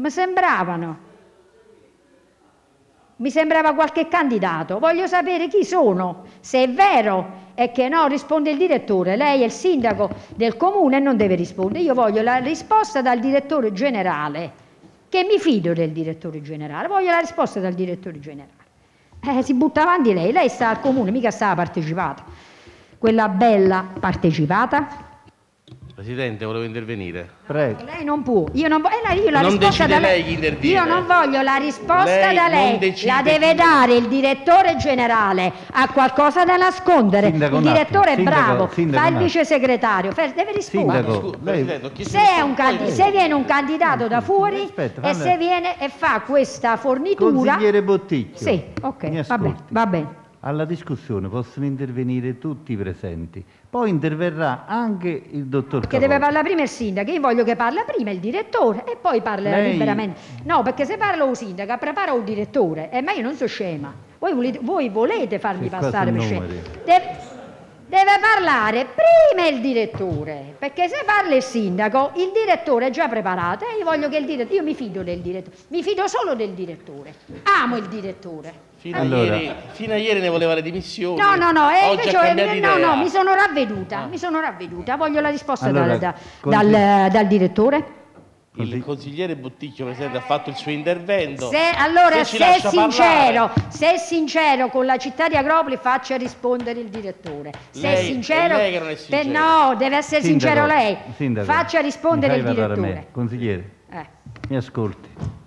sembrava qualche candidato, voglio sapere chi sono, se è vero è che no, risponde il direttore, lei è il sindaco del comune e non deve rispondere, io voglio la risposta dal direttore generale, che mi fido del direttore generale, voglio la risposta dal direttore generale. Si butta avanti lei sta al comune, mica stava partecipata, quella bella partecipata. Presidente, volevo intervenire. Prego. Lei non può, io non voglio la Non risposta da decide lei. lei chi interviene. Io non voglio la risposta Lei da non lei, decide la deve chi- dare il direttore generale, ha qualcosa da nascondere. Sindaco, Il un direttore attimo. è bravo, Sindaco, fa il un attimo. vice segretario, deve rispondere. Sindaco, Scusi, lei- Presidente, ho chiesto Se, è di- un se viene un candidato da fuori Aspetta, e fammi- se viene e fa questa fornitura. Consigliere Bottiglio. Sì, ok, mi va bene, ascolti. va bene. Alla discussione possono intervenire tutti i presenti, poi interverrà anche il dottor Che deve Capozzoli. parlare prima il sindaco, io voglio che parla prima il direttore e poi parla Lei- liberamente. No, perché se parla un sindaco, prepara un direttore, ma io non so scema. Voi volete farmi Sì, qua passare sono per scemo. numeri. Deve parlare prima il direttore, perché se parla il sindaco, il direttore è già preparato e io voglio che il direttore, io mi fido del direttore, mi fido solo del direttore, amo il direttore. Fino, Allora. fino a ieri ne voleva le dimissioni. No, Oggi ha cambiato idea. mi sono ravveduta, voglio la risposta Allora, dal direttore. Il consigliere Botticchio, Presidente, ha fatto il suo intervento. Se ci lascia parlare. è sincero con la città di Agropoli, faccia rispondere il direttore. Se è Lei- sincero, è lei che non è sincero. no, deve essere sincero lei. Sindaco, Faccia rispondere mi il fai parlare a me. direttore. Consigliere, Eh. mi ascolti.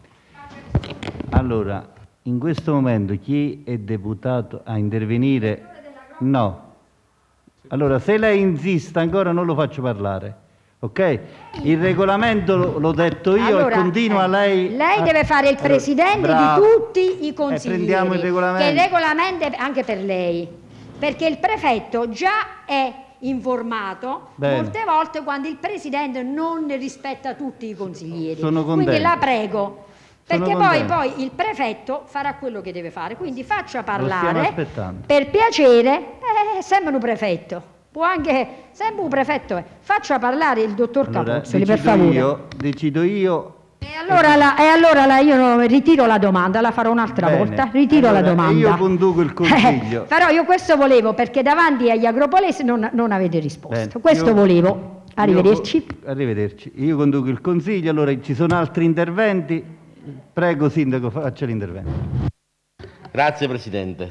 Allora, in questo momento chi è deputato a intervenire? No. Allora, se lei insiste ancora non lo faccio parlare. Ok? Il regolamento l'ho detto io Allora, e continua lei. Lei deve fare il presidente bravo. di tutti i consiglieri. prendiamo il regolamento. Che il regolamento è anche per lei, perché il prefetto già è informato Bene. molte volte quando il presidente non rispetta tutti i consiglieri. Sono Quindi contento. la prego. Sono Perché contento. poi il prefetto farà quello che deve fare, quindi faccia stiamo parlare aspettando. per piacere, sembra un prefetto, può anche, sembra un prefetto, faccia parlare il dottor Allora, Capozzoli, per favore. decido io. E allora io ritiro la domanda, la farò un'altra Bene. volta, ritiro la Allora, domanda. io conduco il consiglio. Però io questo volevo, perché davanti agli agropolesi non avete risposto. Bene, Questo io- volevo. Arrivederci. Arrivederci. Io conduco il consiglio, allora ci sono altri interventi. Prego, Sindaco, faccia l'intervento. Grazie Presidente.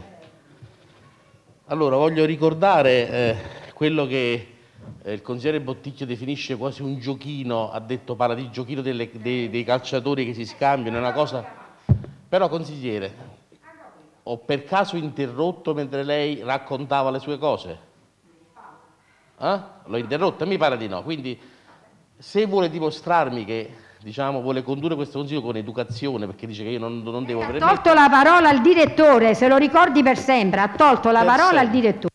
Allora, voglio ricordare quello che il consigliere Botticchio definisce quasi un giochino, ha detto, parla di giochino dei calciatori che si scambiano, è una cosa... Però, consigliere, ho per caso interrotto mentre lei raccontava le sue cose? L'ho interrotta? Mi pare di no. Quindi, se vuole dimostrarmi che, diciamo, vuole condurre questo consiglio con educazione, perché dice che io non devo Ha permettere... tolto la parola al direttore, se lo ricordi per sempre, ha tolto la Per parola al sempre. direttore.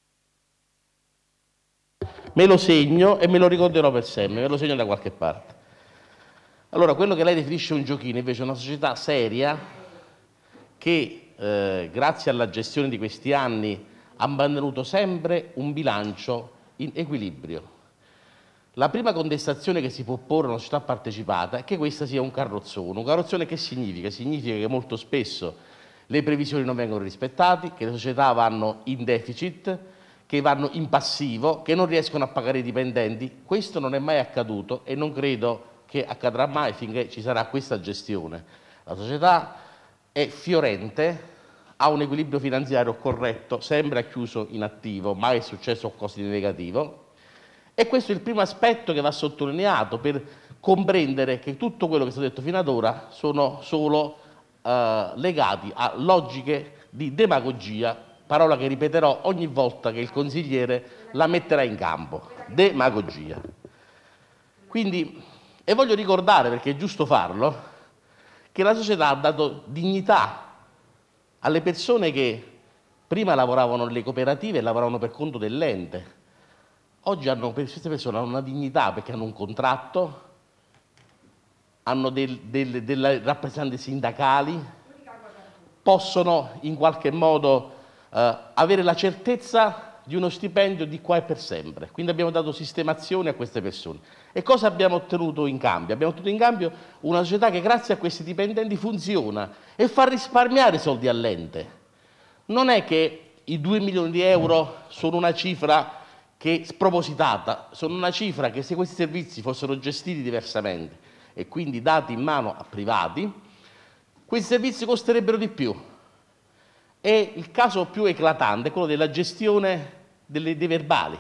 Me lo segno e me lo ricorderò per sempre, me lo segno da qualche parte. Allora, quello che lei definisce un giochino invece è una società seria che, grazie alla gestione di questi anni, ha mantenuto sempre un bilancio in equilibrio. La prima contestazione che si può porre a una società partecipata è che questa sia un carrozzone. Un carrozzone che significa? Significa che molto spesso le previsioni non vengono rispettate, che le società vanno in deficit, che vanno in passivo, che non riescono a pagare i dipendenti. Questo non è mai accaduto e non credo che accadrà mai finché ci sarà questa gestione. La società è fiorente, ha un equilibrio finanziario corretto, sempre chiuso in attivo, mai è successo qualcosa di negativo. E questo è il primo aspetto che va sottolineato per comprendere che tutto quello che è stato detto fino ad ora sono solo legati a logiche di demagogia, parola che ripeterò ogni volta che il consigliere la metterà in campo. Demagogia. Quindi, e voglio ricordare, perché è giusto farlo, che la società ha dato dignità alle persone che prima lavoravano nelle cooperative e lavoravano per conto dell'ente. Oggi queste persone hanno una dignità perché hanno un contratto, hanno delle rappresentanze sindacali, possono in qualche modo avere la certezza di uno stipendio di qua e per sempre. Quindi abbiamo dato sistemazione a queste persone. E cosa abbiamo ottenuto in cambio? Abbiamo ottenuto in cambio una società che grazie a questi dipendenti funziona e fa risparmiare soldi all'ente. Non è che i 2 milioni di euro sono una cifra che spropositata, sono una cifra che se questi servizi fossero gestiti diversamente e quindi dati in mano a privati, questi servizi costerebbero di più. E il caso più eclatante è quello della gestione dei verbali.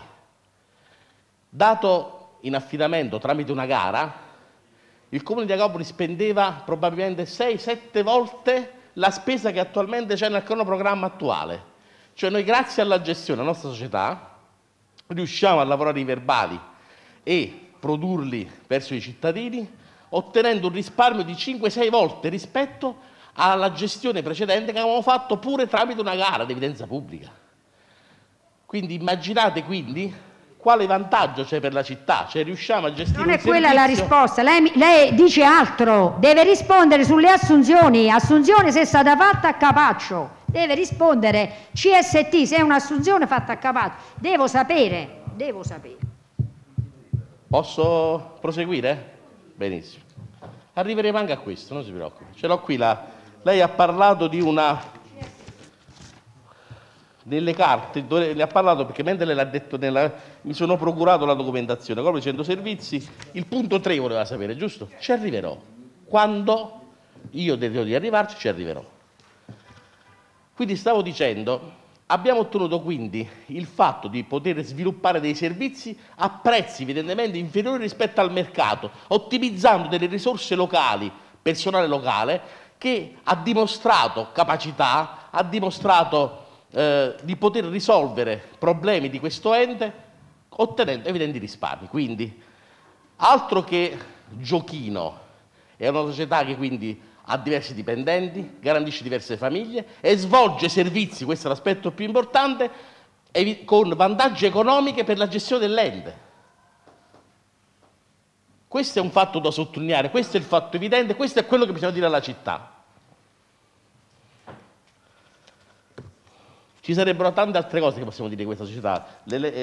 Dato in affidamento tramite una gara, il Comune di Agropoli spendeva probabilmente 6-7 volte la spesa che attualmente c'è nel cronoprogramma attuale. Cioè noi grazie alla gestione della nostra società riusciamo a lavorare i verbali e produrli verso i cittadini, ottenendo un risparmio di 5-6 volte rispetto alla gestione precedente che avevamo fatto pure tramite una gara di evidenza pubblica. Quindi immaginate quale vantaggio c'è per la città, cioè riusciamo a gestire Non è un quella la servizio... risposta, lei dice altro, deve rispondere sulle assunzioni se è stata fatta a capaccio. deve rispondere CST, se è un'assunzione fatta a capato, devo sapere. Posso proseguire? Benissimo. Arriveremo anche a questo, non si preoccupi. Ce l'ho qui lei ha parlato di una... Nelle carte, le ha parlato perché mentre lei l'ha detto, mi sono procurato la documentazione, come dicendo servizi, il punto 3 voleva sapere, giusto? Ci arriverò. Quando io decido di arrivarci, ci arriverò. Quindi stavo dicendo, abbiamo ottenuto quindi il fatto di poter sviluppare dei servizi a prezzi evidentemente inferiori rispetto al mercato, ottimizzando delle risorse locali, personale locale, che ha dimostrato capacità, ha dimostrato di poter risolvere problemi di questo ente ottenendo evidenti risparmi. Quindi altro che giochino, è una società che quindi ha diversi dipendenti, garantisce diverse famiglie e svolge servizi, questo è l'aspetto più importante, con vantaggi economici per la gestione dell'ente. Questo è un fatto da sottolineare, questo è il fatto evidente, questo è quello che bisogna dire alla città. Ci sarebbero tante altre cose che possiamo dire di questa società.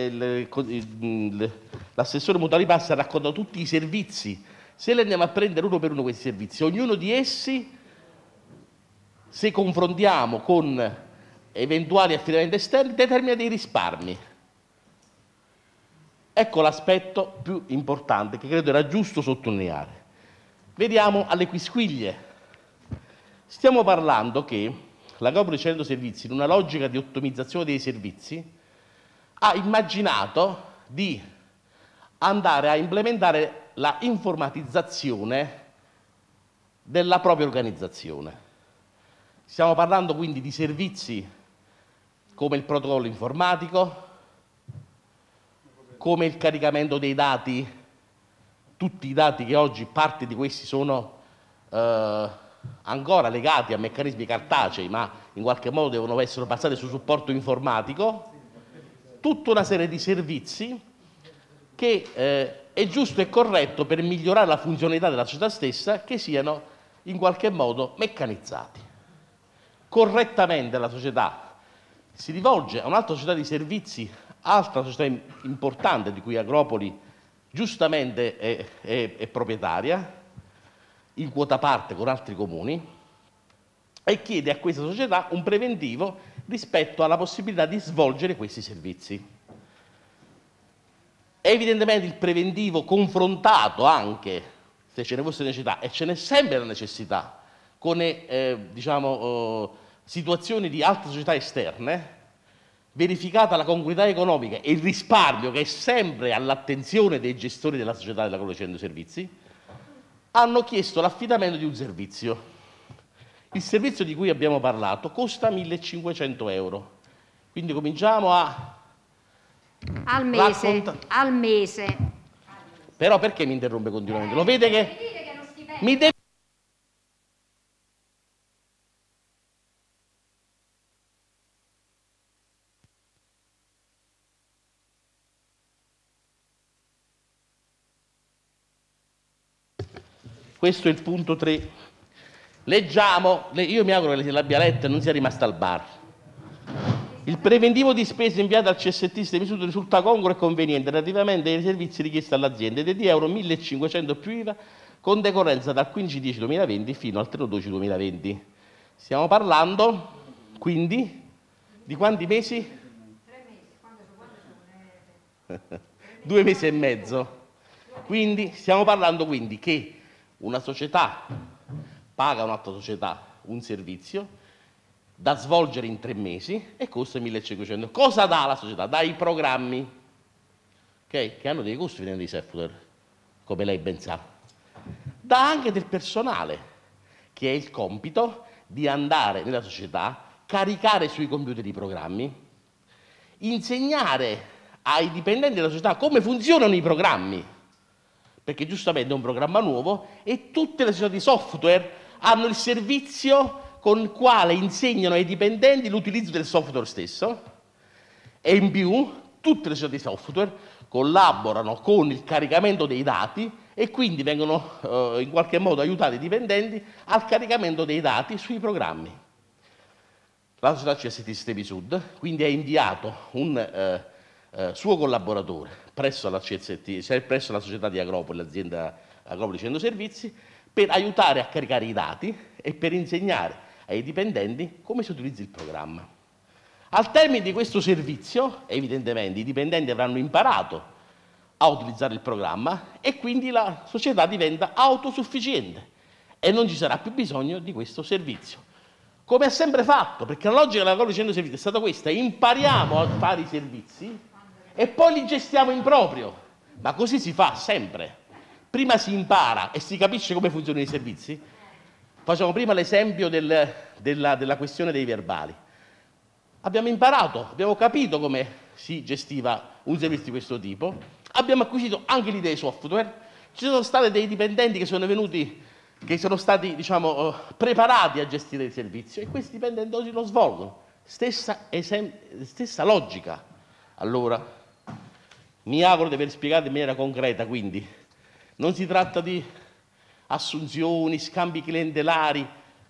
L'assessore Mutuali Passi ha raccontato tutti i servizi. Se le andiamo a prendere uno per uno questi servizi, ognuno di essi, se confrontiamo con eventuali affidamenti esterni, determina dei risparmi. Ecco l'aspetto più importante che credo era giusto sottolineare. Vediamo alle quisquiglie. Stiamo parlando che la Cooperativa Centro Servizi, in una logica di ottimizzazione dei servizi, ha immaginato di andare a implementare la informatizzazione della propria organizzazione. Stiamo parlando quindi di servizi come il protocollo informatico, come il caricamento dei dati, tutti i dati che oggi parte di questi sono ancora legati a meccanismi cartacei, ma in qualche modo devono essere passati su supporto informatico, tutta una serie di servizi che è giusto e corretto per migliorare la funzionalità della società stessa, che siano in qualche modo meccanizzati. Correttamente la società si rivolge a un'altra società di servizi, altra società importante di cui Agropoli giustamente è proprietaria, in quota parte con altri comuni, e chiede a questa società un preventivo rispetto alla possibilità di svolgere questi servizi. Evidentemente il preventivo confrontato anche, se ce ne fosse necessità, e ce n'è sempre la necessità, con situazioni di altre società esterne, verificata la congruità economica e il risparmio che è sempre all'attenzione dei gestori della società della Cooperativa Centro Servizi, hanno chiesto l'affidamento di un servizio. Il servizio di cui abbiamo parlato costa 1.500 euro. Quindi cominciamo al mese. Però perché mi interrompe continuamente? Lo vede che mi deve... Questo è il punto 3. Leggiamo, io mi auguro che l'abbia letta e non sia rimasta al bar. Il preventivo di spese inviato al CST Sistemi risulta congruo e conveniente relativamente ai servizi richiesti all'azienda ed è di euro 1.500 più IVA con decorrenza dal 15/10/2020 fino al 31/12/2020. Stiamo parlando quindi di quanti mesi? 3 mesi. 2 mesi e mezzo. Quindi stiamo parlando quindi che una società paga a un'altra società un servizio da svolgere in 3 mesi e costa 1.500. Cosa dà la società? Dà i programmi, okay? Che hanno dei costi venendo di software, come lei ben sa. Dà anche del personale, che ha il compito di andare nella società, caricare sui computer i programmi, insegnare ai dipendenti della società come funzionano i programmi, perché giustamente è un programma nuovo e tutte le società di software hanno il servizio con il quale insegnano ai dipendenti l'utilizzo del software stesso e in più tutte le società di software collaborano con il caricamento dei dati e quindi vengono in qualche modo aiutati i dipendenti al caricamento dei dati sui programmi. la società CST Sistemi Sud, quindi ha inviato un suo collaboratore presso la CST, cioè presso la società di Agropoli, l'azienda Agropoli Centro Servizi, per aiutare a caricare i dati e per insegnare ai dipendenti come si utilizza il programma. Al termine di questo servizio, evidentemente, i dipendenti avranno imparato a utilizzare il programma e quindi la società diventa autosufficiente e non ci sarà più bisogno di questo servizio. Come ha sempre fatto, perché la logica della Agropoli Centro Servizi è stata questa: impariamo a fare i servizi e poi li gestiamo in proprio, ma così si fa sempre. Prima si impara e si capisce come funzionano i servizi. Facciamo prima l'esempio della questione dei verbali. Abbiamo imparato, abbiamo capito come si gestiva un servizio di questo tipo, abbiamo acquisito anche l'idea di software, ci sono stati dei dipendenti che sono stati, diciamo, preparati a gestire il servizio e questi dipendenti oggi lo svolgono. Stessa logica. Allora, mi auguro di aver spiegato in maniera concreta, quindi non si tratta di assunzioni, scambi clientelari,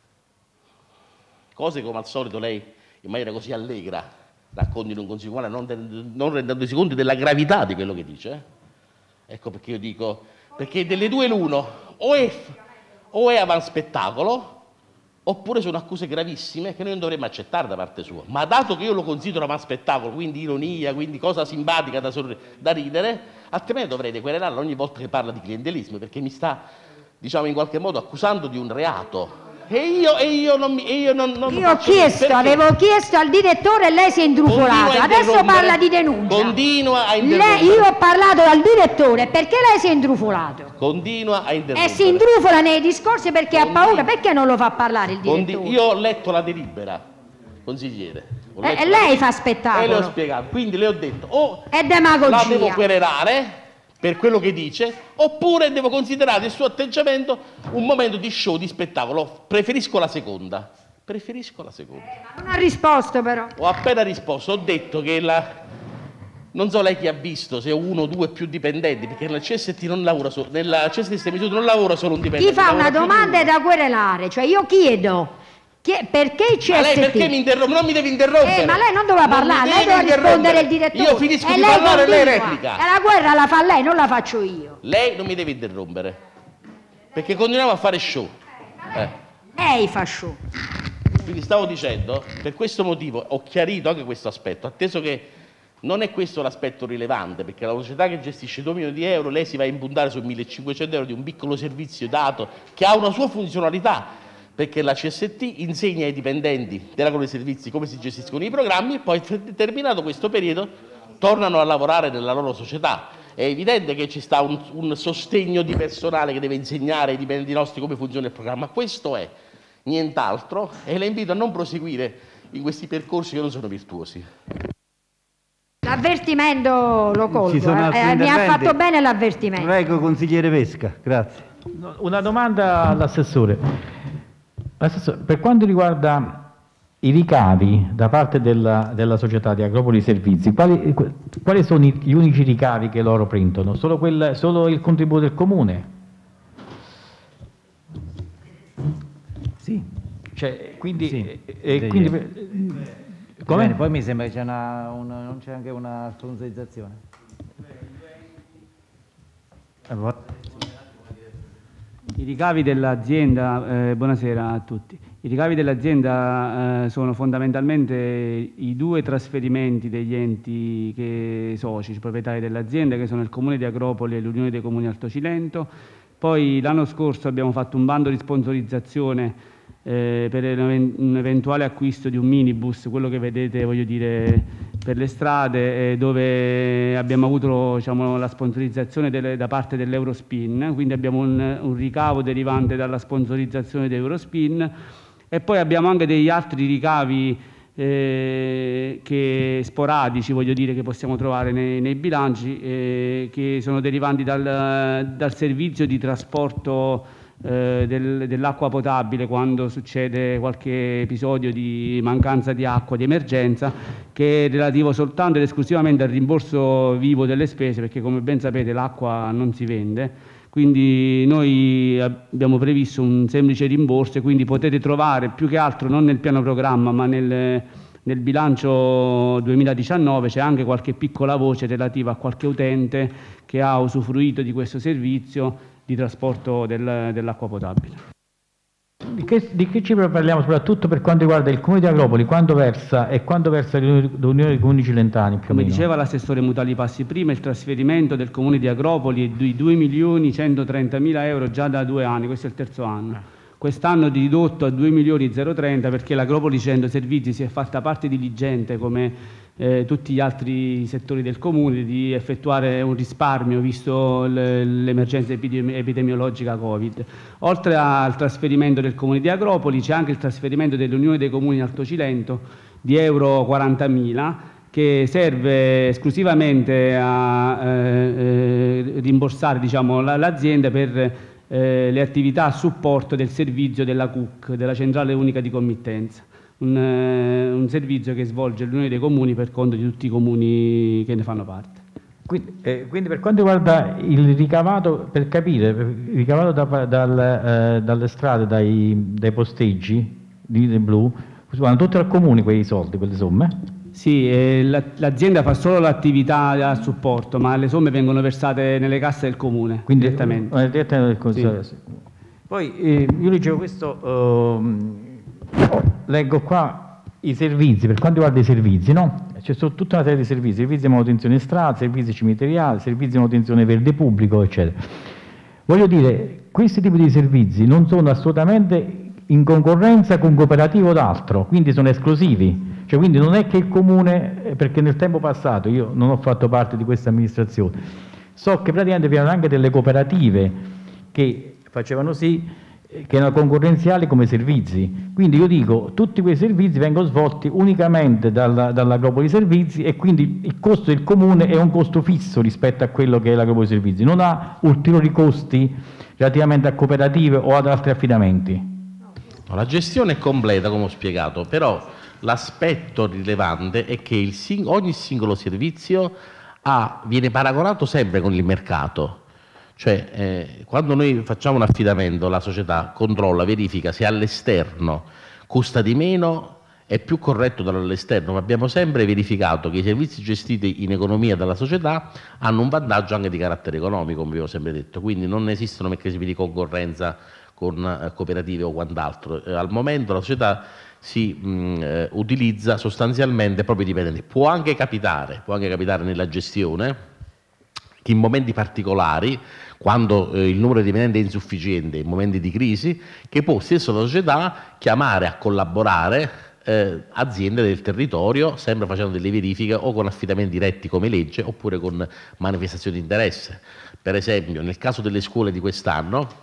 cose come al solito lei in maniera così allegra racconti in un consiglio comunale, non rendendosi conto della gravità di quello che dice. Ecco perché io dico, perché delle due l'uno, o è avanspettacolo, oppure sono accuse gravissime che noi non dovremmo accettare da parte sua. Ma dato che io lo considero avanspettacolo, quindi ironia, quindi cosa simpatica da ridere, altrimenti dovrei querelarlo ogni volta che parla di clientelismo, perché mi sta, diciamo, in qualche modo accusando di un reato. Io avevo chiesto al direttore e lei si è intrufolato. Adesso parla di denuncia. Continua a interrompere. Io ho parlato al direttore perché lei si è intrufolato. Continua a interrompere. E si intrufola nei discorsi perché ha paura. Perché non lo fa parlare il direttore? Io ho letto la delibera, consigliere. E lei fa spettacolo. E le ho spiegato. Quindi le ho detto, è demagogia. La devo querelare per quello che dice, oppure devo considerare il suo atteggiamento un momento di show, di spettacolo. Preferisco la seconda. Ma non ha risposto però. Ho appena risposto, ho detto che non so lei chi ha visto, se uno, due, più dipendenti, perché nella CST non lavora solo, nella CST Sistemi Sud non lavora solo un dipendente. Chi fa una domanda è da querelare, cioè io chiedo perché il CST? Ma lei perché mi interrompe? Non mi devi interrompere. Ma lei non doveva parlare, lei doveva rispondere il direttore. Io finisco di parlare e lei replica. E la guerra la fa lei, non la faccio io. Lei non mi deve interrompere, perché continuiamo a fare show. Lei fa show. Quindi stavo dicendo, per questo motivo ho chiarito anche questo aspetto, atteso che non è questo l'aspetto rilevante, perché la società che gestisce 2 milioni di euro, lei si va a impuntare su 1.500 euro di un piccolo servizio dato che ha una sua funzionalità, perché la CST insegna ai dipendenti della Agropoli Servizi come si gestiscono i programmi e poi, terminato questo periodo, tornano a lavorare nella loro società. È evidente che ci sta un sostegno di personale che deve insegnare ai dipendenti nostri come funziona il programma. Questo è, nient'altro, e la invito a non proseguire in questi percorsi che non sono virtuosi. L'avvertimento lo colgo, mi ha fatto bene l'avvertimento. Prego, consigliere Pesca, grazie. Una domanda all'assessore. Assessore, per quanto riguarda i ricavi da parte della società di Agropoli Servizi, quali sono gli unici ricavi che loro prendono? Solo il contributo del comune? Sì. Cioè, quindi, sì, come? Poi mi sembra che non c'è anche una sponsorizzazione. I ricavi dell'azienda, buonasera a tutti. I ricavi dell'azienda sono fondamentalmente i 2 trasferimenti degli enti soci, proprietari dell'azienda, che sono il Comune di Agropoli e l'Unione dei Comuni Alto Cilento. Poi l'anno scorso abbiamo fatto un bando di sponsorizzazione per un eventuale acquisto di un minibus, quello che vedete, voglio dire, per le strade, dove abbiamo avuto, diciamo, la sponsorizzazione da parte dell'Eurospin, quindi abbiamo un ricavo derivante dalla sponsorizzazione dell'Eurospin, e poi abbiamo anche degli altri ricavi che sporadici, voglio dire, che possiamo trovare nei bilanci, che sono derivanti dal servizio di trasporto dell'acqua potabile quando succede qualche episodio di mancanza di acqua di emergenza, che è relativo soltanto ed esclusivamente al rimborso vivo delle spese, perché come ben sapete l'acqua non si vende, Quindi noi abbiamo previsto un semplice rimborso, e quindi potete trovare più che altro non nel piano programma ma nel bilancio 2019 c'è anche qualche piccola voce relativa a qualche utente che ha usufruito di questo servizio di trasporto dell'acqua potabile. Di che cifra parliamo soprattutto per quanto riguarda il Comune di Agropoli, quanto versa e quanto versa l'Unione dei Comuni Cilentani? Più o Come meno? diceva l'assessore Mutalipassi prima, il trasferimento del Comune di Agropoli è di 2.130.000 euro già da 2 anni, questo è il terzo anno. Quest'anno ridotto a 2.030.000 perché l'Agropoli Centro Servizi si è fatta parte diligente come tutti gli altri settori del Comune di effettuare un risparmio visto l'emergenza epidemiologica Covid. Oltre al trasferimento del Comune di Agropoli c'è anche il trasferimento dell'Unione dei Comuni in Alto Cilento di euro 40.000 che serve esclusivamente a rimborsare, diciamo, l'azienda per le attività a supporto del servizio della CUC, della Centrale Unica di Committenza, un servizio che svolge l'Unione dei Comuni per conto di tutti i comuni che ne fanno parte. Quindi per quanto riguarda il ricavato, per capire, il ricavato dalle strade, dai posteggi del blu, vanno tutti al comune quei soldi, quelle somme? Sì, l'azienda fa solo l'attività a supporto, ma le somme vengono versate nelle casse del comune, quindi direttamente. Direttamente del Sì. Poi io leggevo questo, leggo qua i servizi, per quanto riguarda i servizi, no? C'è tutta una serie di servizi di manutenzione strada, servizi cimiteriali, servizi di manutenzione verde pubblico, eccetera. Voglio dire, questi tipi di servizi non sono assolutamente in concorrenza con cooperativo d'altro, quindi sono esclusivi. Cioè, quindi non è che il comune, perché nel tempo passato io non ho fatto parte di questa amministrazione, so che praticamente vi erano anche delle cooperative che facevano sì, che erano concorrenziali come servizi. Quindi io dico, tutti quei servizi vengono svolti unicamente dall'Agropoli Servizi e quindi il costo del comune è un costo fisso rispetto a quello che è l'Agropoli Servizi, non ha ulteriori costi relativamente a cooperative o ad altri affidamenti. La gestione è completa, come ho spiegato, però l'aspetto rilevante è che ogni singolo servizio viene paragonato sempre con il mercato. Cioè, quando noi facciamo un affidamento, la società controlla, verifica se all'esterno costa di meno, è più corretto dall'esterno, ma abbiamo sempre verificato che i servizi gestiti in economia dalla società hanno un vantaggio anche di carattere economico, come vi ho sempre detto, quindi non esistono meccanismi di concorrenza con cooperative o quant'altro. Al momento la società si utilizza sostanzialmente proprio i dipendenti. Può anche capitare nella gestione che in momenti particolari, quando il numero di dipendenti è insufficiente, in momenti di crisi, che può stesso la società chiamare a collaborare aziende del territorio, sempre facendo delle verifiche o con affidamenti diretti come legge oppure con manifestazioni di interesse. Per esempio, nel caso delle scuole di quest'anno,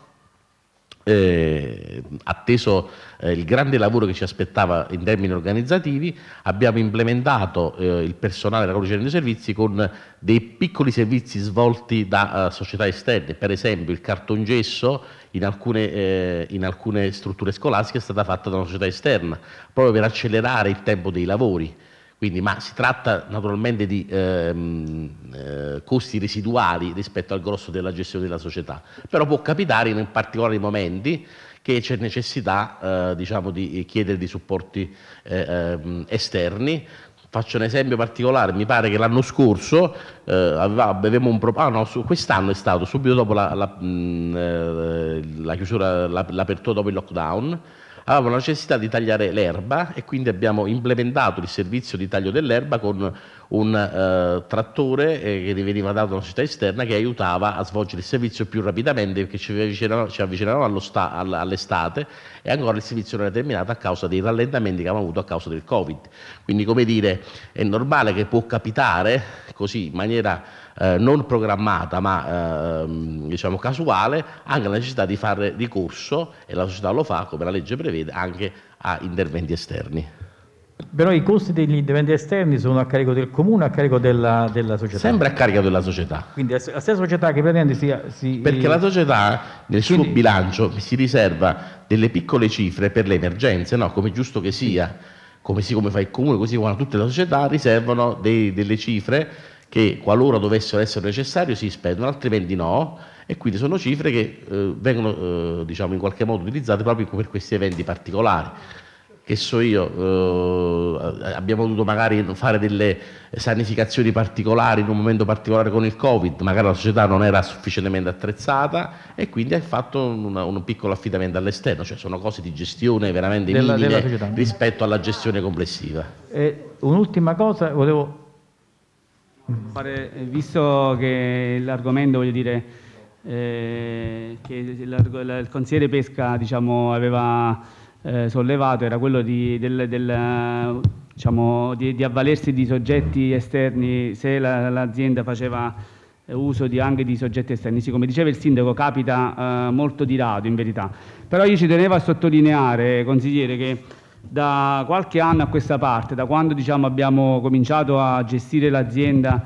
atteso il grande lavoro che ci aspettava in termini organizzativi, abbiamo implementato il personale della Croce dei Servizi con dei piccoli servizi svolti da società esterne. Per esempio il cartongesso in alcune strutture scolastiche è stata fatta da una società esterna proprio per accelerare il tempo dei lavori. Quindi, ma si tratta naturalmente di costi residuali rispetto al grosso della gestione della società, però può capitare in particolari momenti che c'è necessità diciamo di chiedere di supporti esterni. Faccio un esempio particolare: mi pare che l'anno scorso quest'anno è stato subito dopo la chiusura, l'apertura dopo il lockdown. Avevamo la necessità di tagliare l'erba e quindi abbiamo implementato il servizio di taglio dell'erba con un trattore che veniva dato da una società esterna che aiutava a svolgere il servizio più rapidamente, perché ci avvicinavamo all'estate e ancora il servizio non era terminato a causa dei rallentamenti che avevamo avuto a causa del Covid. Quindi, come dire, è normale che può capitare così in maniera non programmata ma diciamo casuale anche la necessità di fare ricorso, e la società lo fa come la legge prevede, anche a interventi esterni. Però i costi degli interventi esterni sono a carico del comune o a carico della società? Sempre a carico della società. Quindi la stessa società che pretende perché la società nel suo bilancio si riserva delle piccole cifre per le emergenze, no? Come giusto che sia, come fa il comune, così come tutte le società riservano delle cifre che qualora dovessero essere necessarie si spendono, altrimenti no, e quindi sono cifre che vengono diciamo in qualche modo utilizzate proprio per questi eventi particolari. Che so io, abbiamo dovuto magari fare delle sanificazioni particolari in un momento particolare con il Covid, magari la società non era sufficientemente attrezzata e quindi ha fatto un piccolo affidamento all'esterno, cioè sono cose di gestione veramente minime rispetto alla gestione complessiva. Un'ultima cosa, volevo visto che l'argomento, voglio dire, che il consigliere Pesca diciamo, aveva sollevato era quello diciamo, di avvalersi di soggetti esterni se l'azienda faceva uso anche di soggetti esterni. Sì, come diceva il sindaco, capita molto di rado in verità, però io ci tenevo a sottolineare, consigliere, che da qualche anno a questa parte, da quando diciamo, abbiamo cominciato a gestire l'azienda,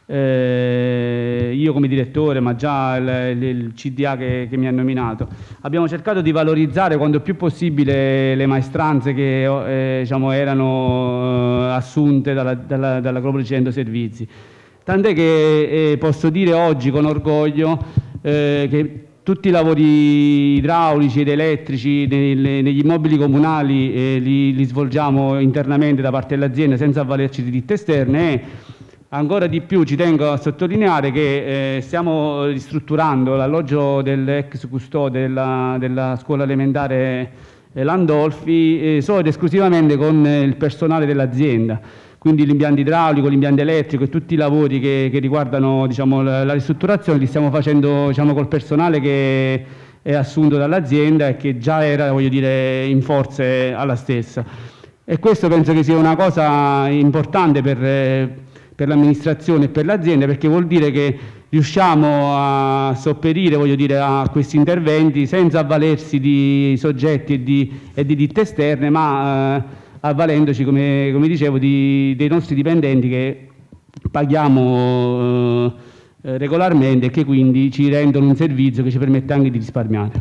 io come direttore, ma già il CDA che mi ha nominato, abbiamo cercato di valorizzare quanto più possibile le maestranze che diciamo, erano assunte dalla Global 100 Servizi. Tant'è che posso dire oggi con orgoglio che tutti i lavori idraulici ed elettrici negli immobili comunali li svolgiamo internamente da parte dell'azienda senza avvalerci di ditte esterne e ancora di più ci tengo a sottolineare che stiamo ristrutturando l'alloggio dell'ex custode della scuola elementare Landolfi solo ed esclusivamente con il personale dell'azienda, quindi l'impianto idraulico, l'impianto elettrico e tutti i lavori che riguardano diciamo, la ristrutturazione li stiamo facendo diciamo, col personale che è assunto dall'azienda e che già era, voglio dire, in forze alla stessa. E questo penso che sia una cosa importante per l'amministrazione e per l'azienda, perché vuol dire che riusciamo a sopperire, voglio dire, a questi interventi senza avvalersi di soggetti e di ditte esterne, ma avvalendoci, come dicevo, dei nostri dipendenti che paghiamo regolarmente e che quindi ci rendono un servizio che ci permette anche di risparmiare.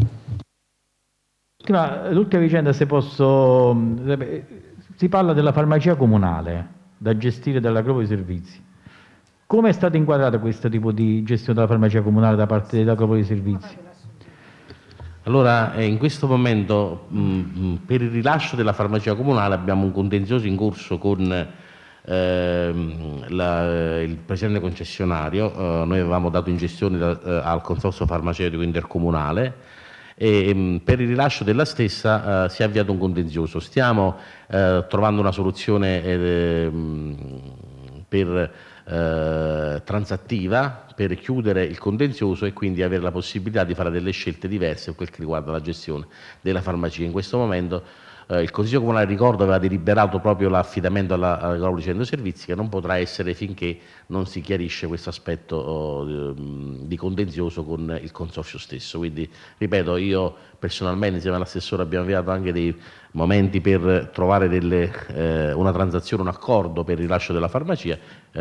L'ultima vicenda, se posso, si parla della farmacia comunale da gestire dalla Global Servizi. Come è stato inquadrato questo tipo di gestione della farmacia comunale da parte della Global Servizi? Allora, in questo momento per il rilascio della farmacia comunale abbiamo un contenzioso in corso con il presidente concessionario. Noi avevamo dato in gestione al consorzio farmaceutico intercomunale e per il rilascio della stessa si è avviato un contenzioso. Stiamo trovando una soluzione transattiva per chiudere il contenzioso e quindi avere la possibilità di fare delle scelte diverse per quel che riguarda la gestione della farmacia. In questo momento il Consiglio Comunale, ricordo, aveva deliberato proprio l'affidamento alla Global 100 Servizi, che non potrà essere finché non si chiarisce questo aspetto di contenzioso con il consorzio stesso. Quindi, ripeto, io personalmente insieme all'assessore abbiamo avviato anche dei momenti per trovare una transazione, un accordo per il rilascio della farmacia.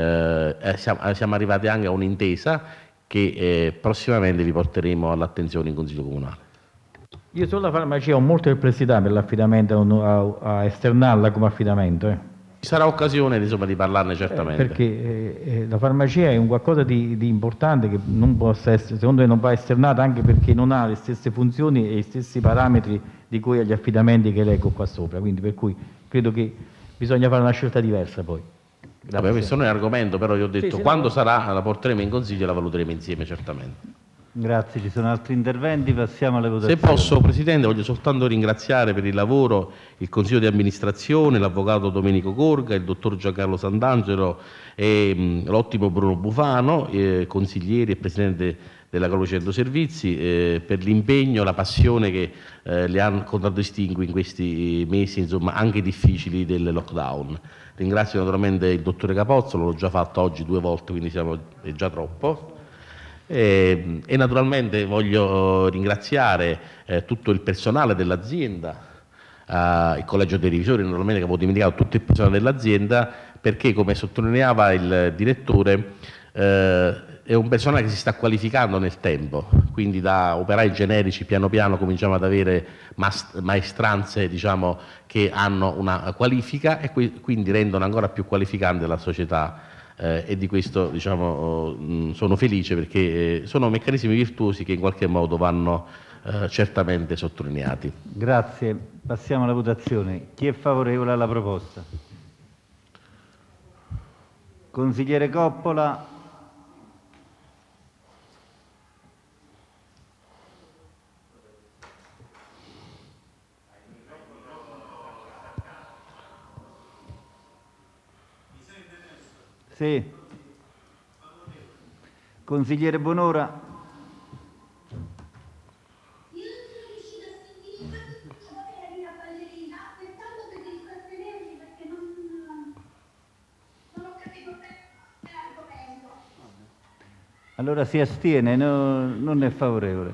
Siamo arrivati anche a un'intesa che prossimamente vi porteremo all'attenzione in Consiglio Comunale. Io sulla farmacia ho molte perplessità per l'affidamento, a esternarla come affidamento. Ci sarà occasione insomma, di parlarne certamente. Perché la farmacia è un qualcosa di importante che non possa essere, secondo me non va esternata, anche perché non ha le stesse funzioni e gli stessi parametri di cui agli affidamenti che leggo qua sopra. Quindi per cui credo che bisogna fare una scelta diversa poi. Vabbè, questo non è argomento, però io ho detto sì, quando sarà la porteremo in Consiglio e la valuteremo insieme certamente. Grazie, ci sono altri interventi, passiamo alle votazioni. Se posso, Presidente, voglio soltanto ringraziare per il lavoro il Consiglio di amministrazione, l'Avvocato Domenico Corga, il Dottor Giancarlo Sant'Angelo e l'ottimo Bruno Bufano, consiglieri e Presidente della Global 100 Servizi, per l'impegno, la passione che li hanno contraddistingue in questi mesi, insomma, anche difficili del lockdown. Ringrazio naturalmente il Dottore Capozzolo, l'ho già fatto oggi 2 volte, quindi è già troppo. E naturalmente voglio ringraziare tutto il personale dell'azienda, il collegio dei revisori, naturalmente, che avevo dimenticato, tutto il personale dell'azienda, perché come sottolineava il direttore è un personale che si sta qualificando nel tempo, quindi da operai generici piano piano cominciamo ad avere maestranze, diciamo, che hanno una qualifica e quindi rendono ancora più qualificante la società e di questo diciamo, sono felice, perché sono meccanismi virtuosi che in qualche modo vanno certamente sottolineati. Grazie. Passiamo alla votazione. Chi è favorevole alla proposta? Consigliere Coppola. Sì. Consigliere Bonora. Allora si astiene, non è favorevole.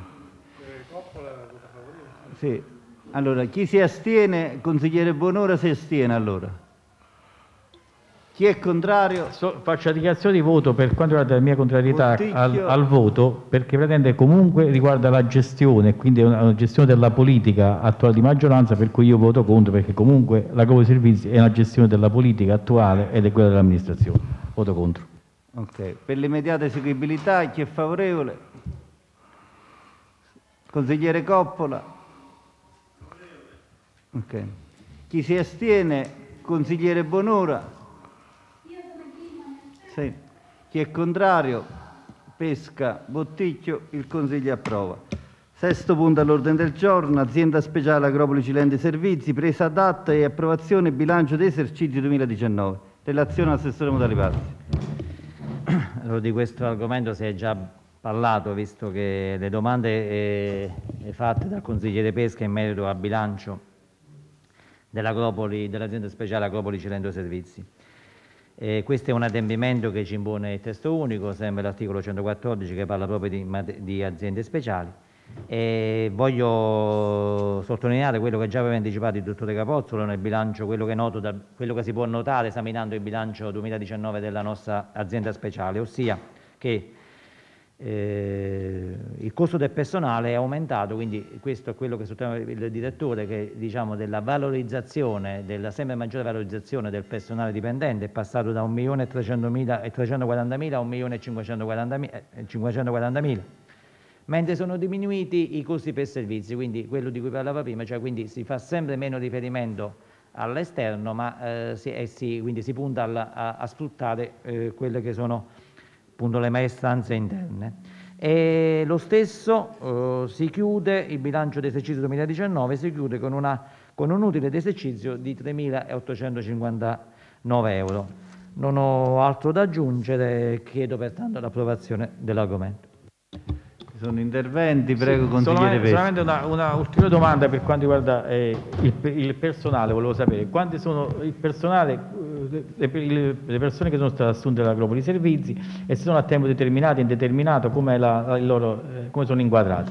Sì. Allora, chi si astiene, consigliere Bonora si astiene allora. Chi è contrario? Faccio la dichiarazione di voto per quanto riguarda la mia contrarietà Botticchio. al voto, perché pretende comunque riguarda la gestione, quindi è una gestione della politica attuale di maggioranza, per cui io voto contro, perché comunque la Globo Servizi è una gestione della politica attuale ed è quella dell'amministrazione. Voto contro. Ok, per l'immediata eseguibilità chi è favorevole? Consigliere Coppola? Ok. Chi si astiene? Consigliere Bonora? Sì. Chi è contrario? Pesca, Botticchio, il Consiglio approva. Sesto punto all'ordine del giorno, azienda speciale Agropoli Cilenti Servizi, presa ad atto e approvazione bilancio d'esercizio 2019. Relazione all'assessore Mutalipazzi. Allora, di questo argomento si è già parlato, visto che le domande fatte dal consigliere Pesca in merito al bilancio dell'azienda speciale Agropoli Cilento Servizi. Questo è un adempimento che ci impone il testo unico, sempre l'articolo 114 che parla proprio di aziende speciali. Voglio sottolineare quello che già aveva anticipato il dottore Capozzolo nel bilancio, quello che è noto, quello che si può notare esaminando il bilancio 2019 della nostra azienda speciale, ossia che il costo del personale è aumentato, quindi questo è quello che sottolineava il direttore, che diciamo della valorizzazione, della sempre maggiore valorizzazione del personale dipendente è passato da 1.340.000 a 1.540.000, mentre sono diminuiti i costi per servizi, quindi quello di cui parlava prima, cioè quindi si fa sempre meno riferimento all'esterno, ma quindi si punta a sfruttare quelle che sono appunto le maestranze interne. E lo stesso si chiude, il bilancio d'esercizio 2019 si chiude con un utile d'esercizio di 3.859 euro. Non ho altro da aggiungere, chiedo pertanto l'approvazione dell'argomento. Ci sono interventi, prego consigliere Pesca. Solamente una ultima domanda per quanto riguarda il personale, volevo sapere quanti sono il personale, le persone che sono state assunte dall'Agropoli Servizi e se sono a tempo determinato, indeterminato, come sono inquadrati?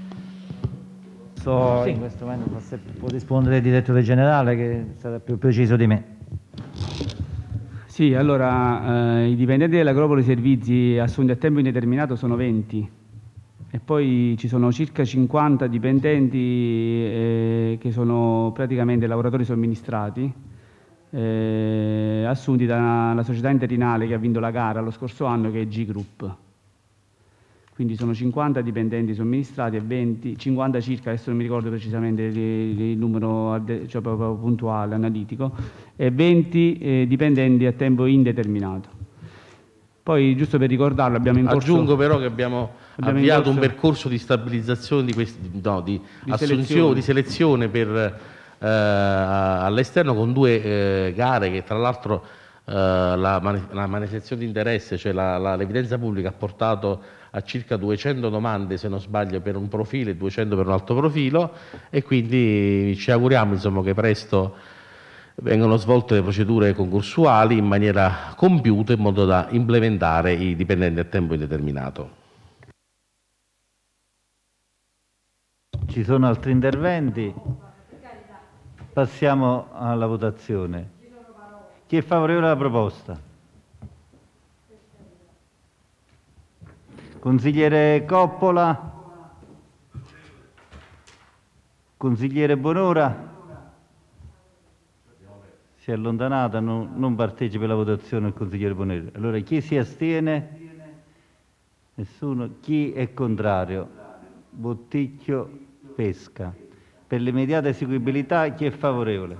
Sì. In questo momento forse può rispondere il direttore generale, che sarà più preciso di me. Sì, allora i dipendenti dell'Agropoli Servizi assunti a tempo indeterminato sono 20 e poi ci sono circa 50 dipendenti che sono praticamente lavoratori somministrati assunti dalla società interinale che ha vinto la gara lo scorso anno, che è G-Group. Quindi sono 50 dipendenti somministrati e 50 circa, adesso non mi ricordo precisamente il numero cioè proprio puntuale, analitico, e 20 dipendenti a tempo indeterminato. Poi, giusto per ricordarlo, abbiamo in corso... Aggiungo però che abbiamo avviato un percorso di stabilizzazione di selezione per, all'esterno, con 2 gare che tra l'altro la manifestazione di interesse, cioè l'evidenza pubblica, ha portato a circa 200 domande, se non sbaglio, per un profilo e 200 per un altro profilo, e quindi ci auguriamo insomma che presto vengano svolte le procedure concorsuali in maniera compiuta, in modo da implementare i dipendenti a tempo indeterminato. Ci sono altri interventi? Passiamo alla votazione. Chi è favorevole alla proposta? Consigliere Coppola? Consigliere Bonora? Si è allontanata, non partecipa alla votazione il consigliere Bonelli. Allora chi si astiene? Nessuno. Chi è contrario? Botticchio, Pesca. Per l'immediata eseguibilità chi è favorevole?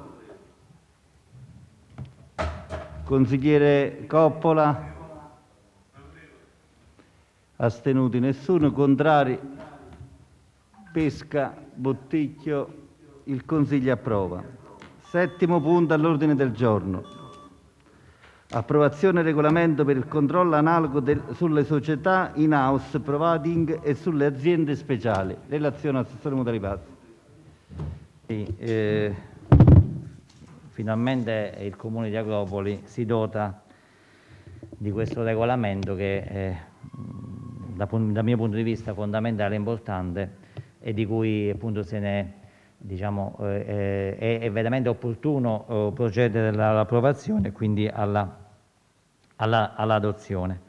Consigliere Coppola? Astenuti nessuno, contrari? Pesca, Botticchio, il Consiglio approva. Settimo punto all'ordine del giorno. Approvazione regolamento per il controllo analogo sulle società in-house providing e sulle aziende speciali. Relazione assessore Mutalipazzi. Sì, finalmente il Comune di Agropoli si dota di questo regolamento che è, dal mio punto di vista, fondamentale e importante e di cui appunto se ne diciamo, è veramente opportuno procedere all'approvazione e quindi all'adozione.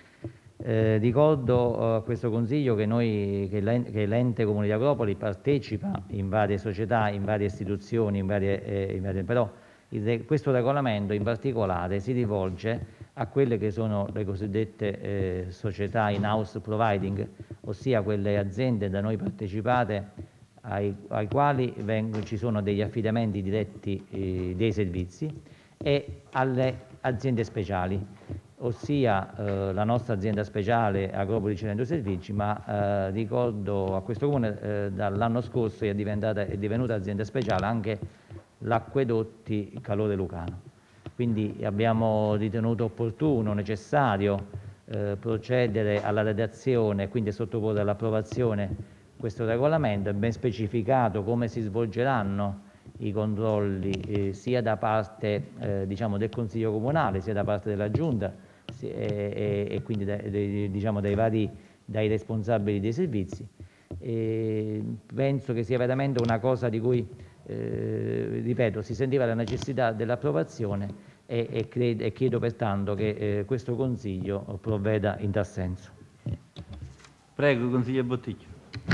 Ricordo a questo Consiglio che l'ente Comune di Agropoli partecipa in varie società, in varie istituzioni, però questo regolamento in particolare si rivolge a quelle che sono le cosiddette società in-house providing, ossia quelle aziende da noi partecipate ai quali ci sono degli affidamenti diretti dei servizi, e alle aziende speciali, ossia la nostra azienda speciale Agropoli Cilento Servizi, ma ricordo a questo Comune dall'anno scorso è divenuta azienda speciale anche l'Acquedotti Calore Lucano. Quindi abbiamo ritenuto opportuno, necessario procedere alla redazione e quindi sottoporre all'approvazione questo regolamento. È ben specificato come si svolgeranno i controlli sia da parte diciamo, del Consiglio Comunale, sia da parte della Giunta e quindi diciamo, dai responsabili dei servizi. Penso che sia veramente una cosa di cui, ripeto, si sentiva la necessità dell'approvazione e chiedo pertanto che questo Consiglio provveda in tal senso. Prego, consigliere Botticchio.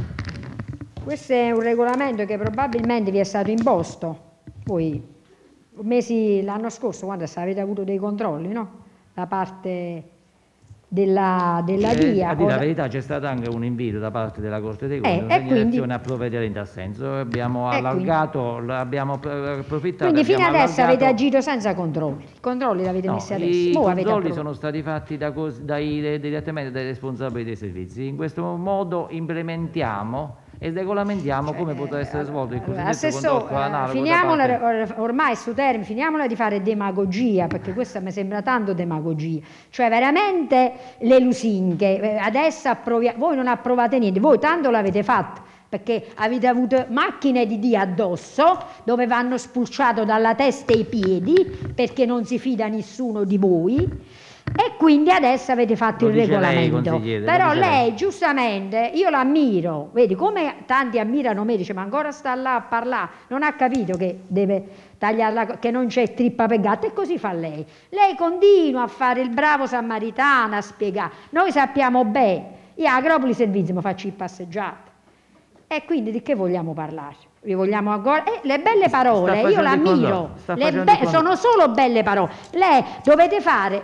Questo è un regolamento che probabilmente vi è stato imposto. Voi, l'anno scorso, quando avete avuto dei controlli, no? Da parte della DIA. A dire la verità, c'è stato anche un invito da parte della Corte dei Conti, una segnalazione a provvedere in tal senso. Abbiamo allargato, abbiamo approfittato. Quindi fino adesso avete agito senza controlli. I controlli li avete messi adesso. I controlli sono stati fatti direttamente dai responsabili dei servizi. In questo modo implementiamo e regolamentiamo come potrà essere svolto il cosiddetto controllo analogo. Ormai su termine, finiamola di fare demagogia, perché questa mi sembra tanto demagogia, cioè veramente le lusinghe. Adesso voi non approvate niente, voi tanto l'avete fatto, perché avete avuto macchine di Dio addosso dove vanno spulciato dalla testa e i piedi, perché non si fida nessuno di voi. E quindi adesso avete fatto il regolamento. Però lei giustamente, io l'ammiro, vedi come tanti ammirano me, dice ma ancora sta là a parlare, non ha capito che deve tagliarla, che non c'è trippa per gatto, e così fa lei. Lei continua a fare il bravo samaritano, a spiegare. Noi sappiamo bene, io a Agropoli Servizi mi faccio il passeggiate, e quindi di che vogliamo parlare? Vogliamo ancora le belle parole, io l'ammiro, sono solo belle parole. Lei dovete fare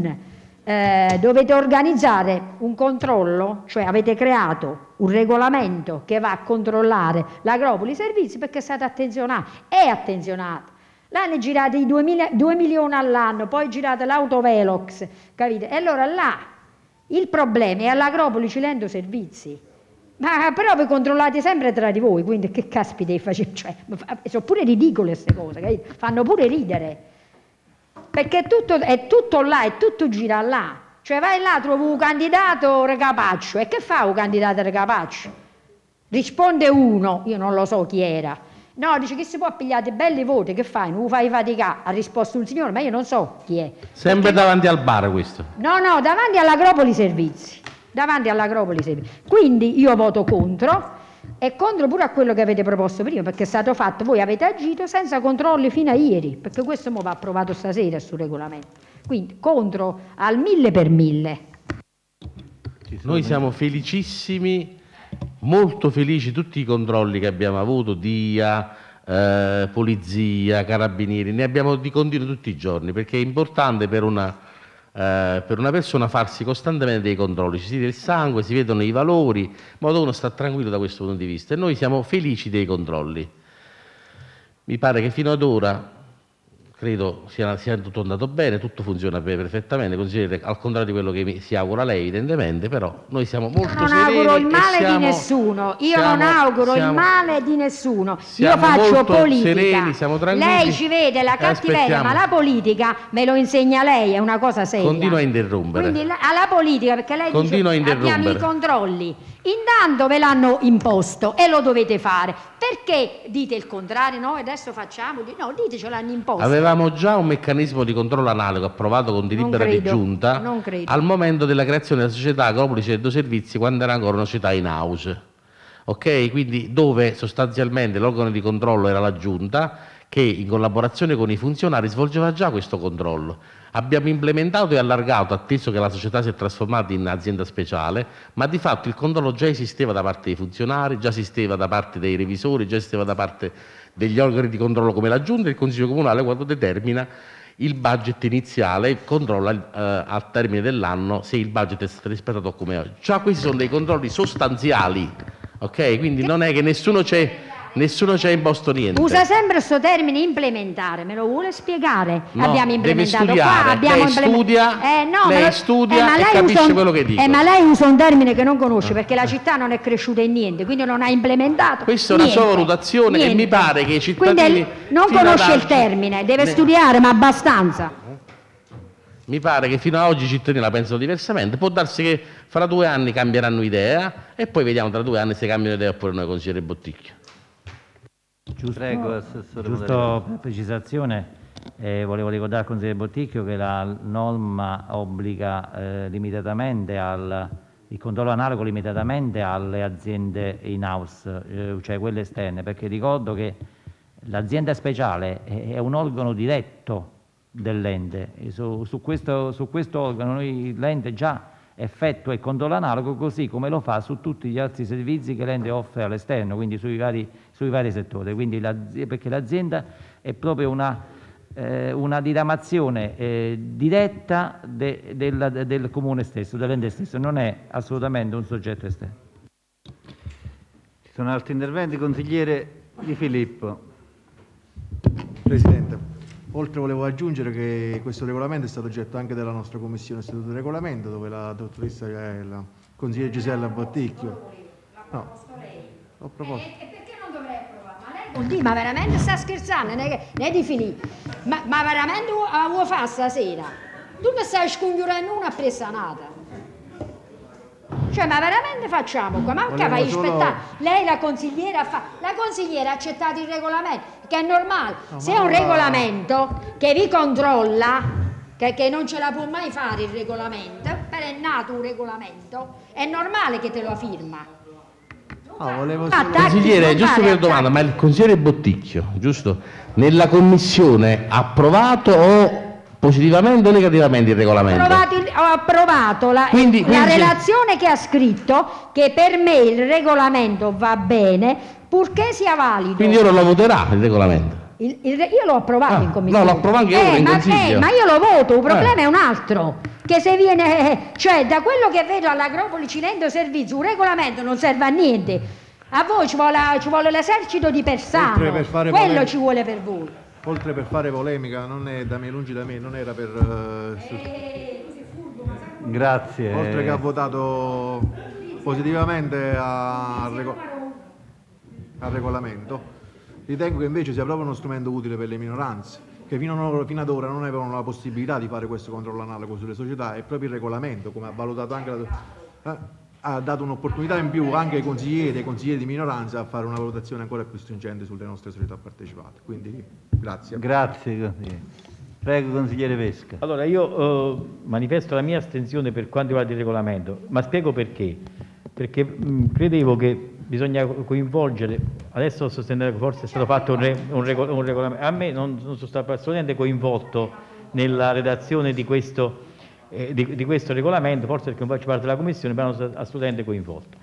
dovete organizzare un controllo, cioè avete creato un regolamento che va a controllare l'Agropoli Servizi, perché è stato attenzionato, è attenzionato. L'hanno girato i 2 milioni all'anno, poi girate l'autovelox, capite? E allora là il problema è all'Agropoli Cilento Servizi. Ma però vi controllate sempre tra di voi, quindi che caspita facete? Cioè, sono pure ridicole queste cose, capite? Fanno pure ridere, perché è tutto là, è tutto gira là. Cioè vai là, trovi un candidato recapaccio, e che fa un candidato recapaccio? Risponde uno, io non lo so chi era, no, dice che si può pigliare belli voti, che fai? Non fai faticare? Ha risposto un signore, ma io non so chi è. Sempre davanti al bar questo? No, davanti all'Agropoli Servizi. Davanti all'Agropoli Servizi. Quindi io voto contro, e contro pure a quello che avete proposto prima, perché è stato fatto, voi avete agito senza controlli fino a ieri, perché questo mo va approvato stasera sul regolamento. Quindi contro al 1000 per 1000. Noi siamo felicissimi, molto felici, tutti i controlli che abbiamo avuto, DIA, polizia, carabinieri, ne abbiamo di continuo tutti i giorni, perché è importante per una persona farsi costantemente dei controlli, ci si vede il sangue, si vedono i valori, in modo che uno sta tranquillo da questo punto di vista, e noi siamo felici dei controlli. Mi pare che fino ad ora credo sia tutto andato bene, tutto funziona perfettamente, consigliere, al contrario di quello che si augura lei evidentemente, però noi siamo molto sereni. Non auguro il male di nessuno, io non auguro il male di nessuno, io faccio politica, sereni, siamo tranquilli. Lei ci vede la cattiveria, ma la politica me lo insegna lei, è una cosa seria. Continua a interrompere. Quindi alla politica, perché lei dice abbiamo i controlli, intanto ve l'hanno imposto e lo dovete fare, perché dite il contrario? No, adesso facciamo, no, dite ce l'hanno imposto. Avevamo già un meccanismo di controllo analogo approvato con delibera di giunta al momento della creazione della società Agropoli Centro Servizi, quando era ancora una società in house, ok? Quindi dove sostanzialmente l'organo di controllo era la giunta, che in collaborazione con i funzionari svolgeva già questo controllo. Abbiamo implementato e allargato, atteso che la società si è trasformata in azienda speciale, ma di fatto il controllo già esisteva da parte dei funzionari, già esisteva da parte dei revisori, già esisteva da parte degli organi di controllo come la Giunta e il Consiglio Comunale, quando determina il budget iniziale e controlla al termine dell'anno se il budget è stato rispettato come oggi. Già questi sono dei controlli sostanziali, ok? Quindi non è che nessuno ci ha imposto niente. Usa sempre questo termine implementare, me lo vuole spiegare? No, abbiamo implementato deve studiare. qua, abbiamo Lei studia e capisce quello che dico. Ma lei usa un termine che non conosce, perché la città non è cresciuta in niente, quindi non ha implementato. Questa è una sua valutazione e mi pare che i cittadini... Quindi non conosce il termine, deve studiare, ma abbastanza. Mi pare che fino ad oggi i cittadini la pensano diversamente, può darsi che fra 2 anni cambieranno idea e poi vediamo tra 2 anni se cambiano idea oppure noi, consigliere Botticchio. Prego, Assessore. Giusto per precisazione, volevo ricordare al consigliere Botticchio che la norma obbliga limitatamente il controllo analogo limitatamente alle aziende in-house, cioè quelle esterne, perché ricordo che l'azienda speciale è un organo diretto dell'ente e su questo organo l'ente già effettua il controllo analogo, così come lo fa su tutti gli altri servizi che l'ente offre all'esterno, quindi sui vari settori. Quindi perché l'azienda è proprio una diramazione diretta del comune stesso, dell'ente stesso, non è assolutamente un soggetto esterno. Ci sono altri interventi? Consigliere Di Filippo. Presidente, oltre volevo aggiungere che questo regolamento è stato oggetto anche della nostra commissione istituto del regolamento, dove la dottoressa, la consigliere Gisella Botticchio, no, ho proposto. E perché non dovrei approvare? Ma veramente sta scherzando, ne è di finire. Ma veramente vuoi fare stasera? Tu mi stai scongiurando una pressanata. Cioè, ma veramente facciamo qua? Ma che vai a aspettare? Lei la consigliera ha accettato il regolamento, che è normale. No, se è un regolamento che vi controlla, che non ce la può mai fare il regolamento, per è nato un regolamento, è normale che te lo firma. Consigliere, giusto per domanda, ma il consigliere Botticchio, giusto, nella commissione ha approvato o positivamente o negativamente il regolamento? Ho approvato la relazione che ha scritto, che per me il regolamento va bene purché sia valido. Quindi ora lo voterà il regolamento? Io l'ho approvato in commissione. No, lo approvo anche io in consiglio. Ma io lo voto, il problema è un altro. Che se viene, cioè da quello che vedo all'Agropoli Cilento Servizio, un regolamento non serve a niente. A voi ci vuole l'esercito di Persano, quello ci vuole per voi. Oltre per fare polemica, non è da me, lungi da me, non era per... Grazie. Oltre che ha votato positivamente al regolamento, ritengo che invece sia proprio uno strumento utile per le minoranze, che fino ad ora non avevano la possibilità di fare questo controllo analogo sulle società, e proprio il regolamento, come ha valutato anche ha dato un'opportunità in più anche ai consiglieri di minoranza a fare una valutazione ancora più stringente sulle nostre società partecipate. Quindi grazie. Grazie consigliere. Prego consigliere Pesca. Allora io manifesto la mia astensione per quanto riguarda il regolamento, ma spiego perché. Perché credevo che bisogna coinvolgere, adesso ho sostenuto che forse è stato fatto un regolamento, a me non sono stato assolutamente coinvolto nella redazione di questo regolamento, forse perché non faccio parte della commissione, ma non sono assolutamente coinvolto.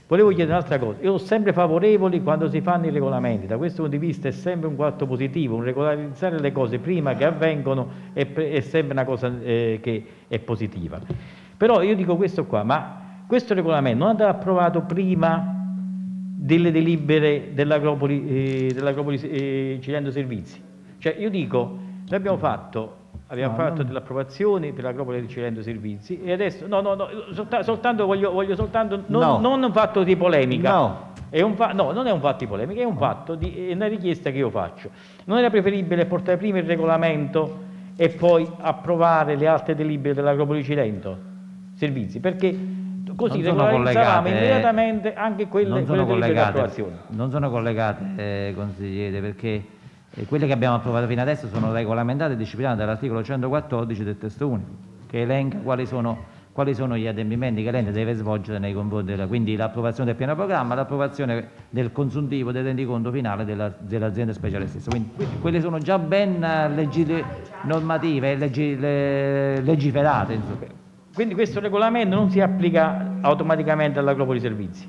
Volevo chiedere un'altra cosa, io sono sempre favorevole quando si fanno i regolamenti, da questo punto di vista è sempre un fatto positivo, un regolarizzare le cose prima che avvengono è sempre una cosa che è positiva. Però io dico questo qua, ma questo regolamento non andava approvato prima delle delibere dell'Agropoli Cilento Servizi? Cioè io dico, noi abbiamo fatto delle approvazioni per l'Agropoli di Cilento Servizi e adesso, soltanto voglio soltanto, non un fatto di polemica, no, non è un fatto di polemica, è un fatto è una richiesta che io faccio. Non era preferibile portare prima il regolamento e poi approvare le altre delibere dell'Agropoli di Cilento Servizi? Perché così regolarizzavamo immediatamente anche quelle delibere di approvazione. Non sono collegate, consigliere, perché quelle che abbiamo approvato fino adesso sono regolamentate e disciplinate dall'articolo 114 del testo unico, che elenca quali sono gli adempimenti che l'ente deve svolgere nei confronti quindi l'approvazione del piano programma, l'approvazione del consuntivo del rendiconto finale dell'azienda speciale stessa. Quindi quelle sono già ben normative e legiferate. Insomma. Quindi questo regolamento non si applica automaticamente all'Agropoli Servizi?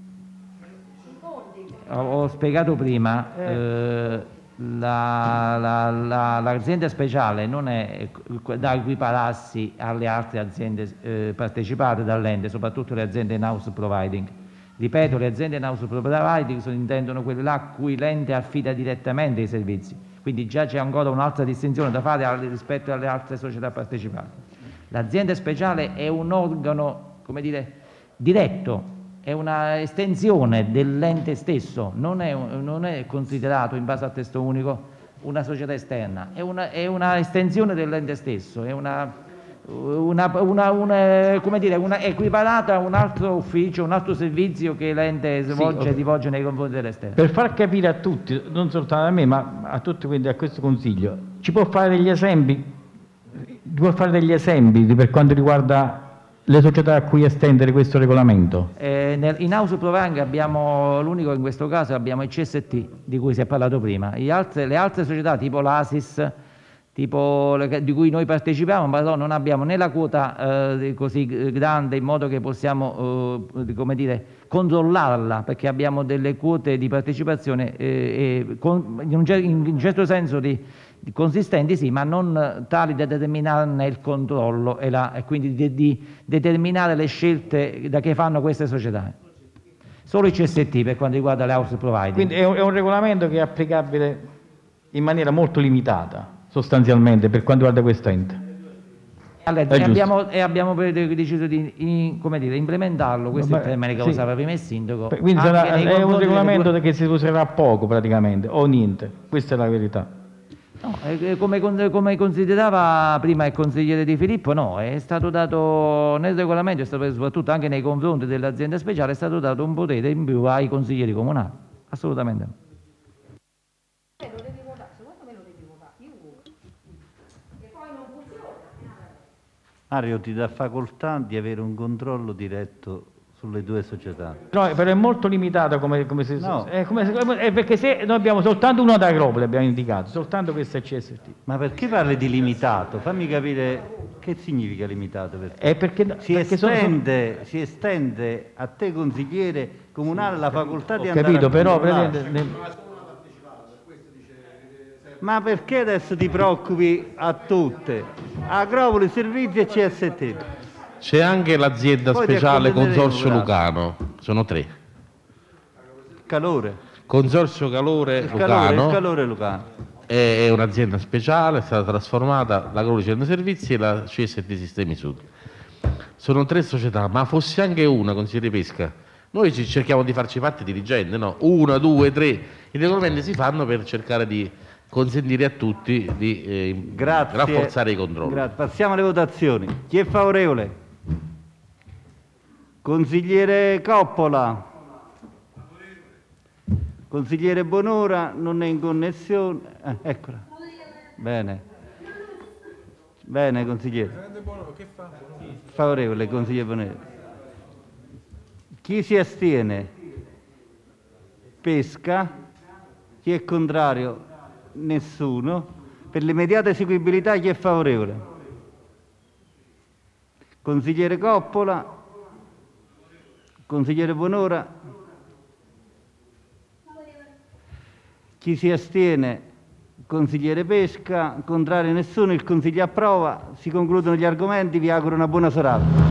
Ho spiegato prima, l'azienda speciale non è da equipararsi alle altre aziende partecipate dall'ente, soprattutto le aziende in-house providing. Ripeto, le aziende in-house providing intendono quelle là a cui l'ente affida direttamente i servizi, quindi già c'è ancora un'altra distinzione da fare rispetto alle altre società partecipate. L'azienda speciale è un organo, come dire, diretto, è una estensione dell'ente stesso, non è considerato in base al testo unico una società esterna, è una estensione dell'ente stesso, è equiparata a un altro ufficio, un altro servizio che l'ente svolge e rivolge nei confronti dell'esterno. Per far capire a tutti, non soltanto a me, ma a tutti, quindi a questo Consiglio, ci può fare degli esempi? Per quanto riguarda le società a cui estendere questo regolamento? In house providing l'unico in questo caso abbiamo il CST di cui si è parlato prima. Le altre società tipo l'ASIS, di cui noi partecipiamo, ma non abbiamo né la quota così grande in modo che possiamo controllarla, perché abbiamo delle quote di partecipazione in un certo senso consistenti, sì, ma non tali da determinarne il controllo e quindi di determinare le scelte da che fanno queste società. Solo il CST per quanto riguarda le house providing. Quindi è un regolamento che è applicabile in maniera molto limitata, sostanzialmente, per quanto riguarda questo ente. Abbiamo deciso di implementarlo, questo è il termine che usava prima il sindaco. Quindi è un regolamento che si userà poco praticamente, o niente, questa è la verità. No, come considerava prima il consigliere Di Filippo, no, è stato dato nel regolamento, soprattutto anche nei confronti dell'azienda speciale, è stato dato un potere in più ai consiglieri comunali, assolutamente no. Mario ti dà facoltà di avere un controllo diretto sulle due società. No, però è molto limitata come si... No. Perché se noi abbiamo soltanto una da Agropoli, abbiamo indicato, soltanto questa è CST. Ma perché parli di limitato? Fammi capire che significa limitato per te. Perché si estende a te consigliere comunale la facoltà di andare capito, a però ma perché adesso ti preoccupi a tutte? Agropoli, Servizi e CST. C'è anche l'azienda speciale Consorzio Lucano, sono 3. Calore. Consorzio Calore Lucano. Calore Lucano. È un'azienda speciale, è stata trasformata l'Agropoli Cilento Servizi e la CST Sistemi Sud. Sono 3 società, ma fosse anche una, consigliere Pesca, noi cerchiamo di farci parte dirigente, no? 1, 2, 3. I regolamenti si fanno per cercare di consentire a tutti di rafforzare i controlli. Grazie. Passiamo alle votazioni. Chi è favorevole? Consigliere Coppola. Consigliere Bonora, non è in connessione. Eccola. Bene. Bene, consigliere. Favorevole, consigliere Bonora. Chi si astiene? Pesca. Chi è contrario? Nessuno. Per l'immediata eseguibilità chi è favorevole? Consigliere Coppola. Consigliere Bonora? Chi si astiene? Consigliere Pesca. Contrario nessuno, il Consiglio approva. Si concludono gli argomenti, vi auguro una buona serata.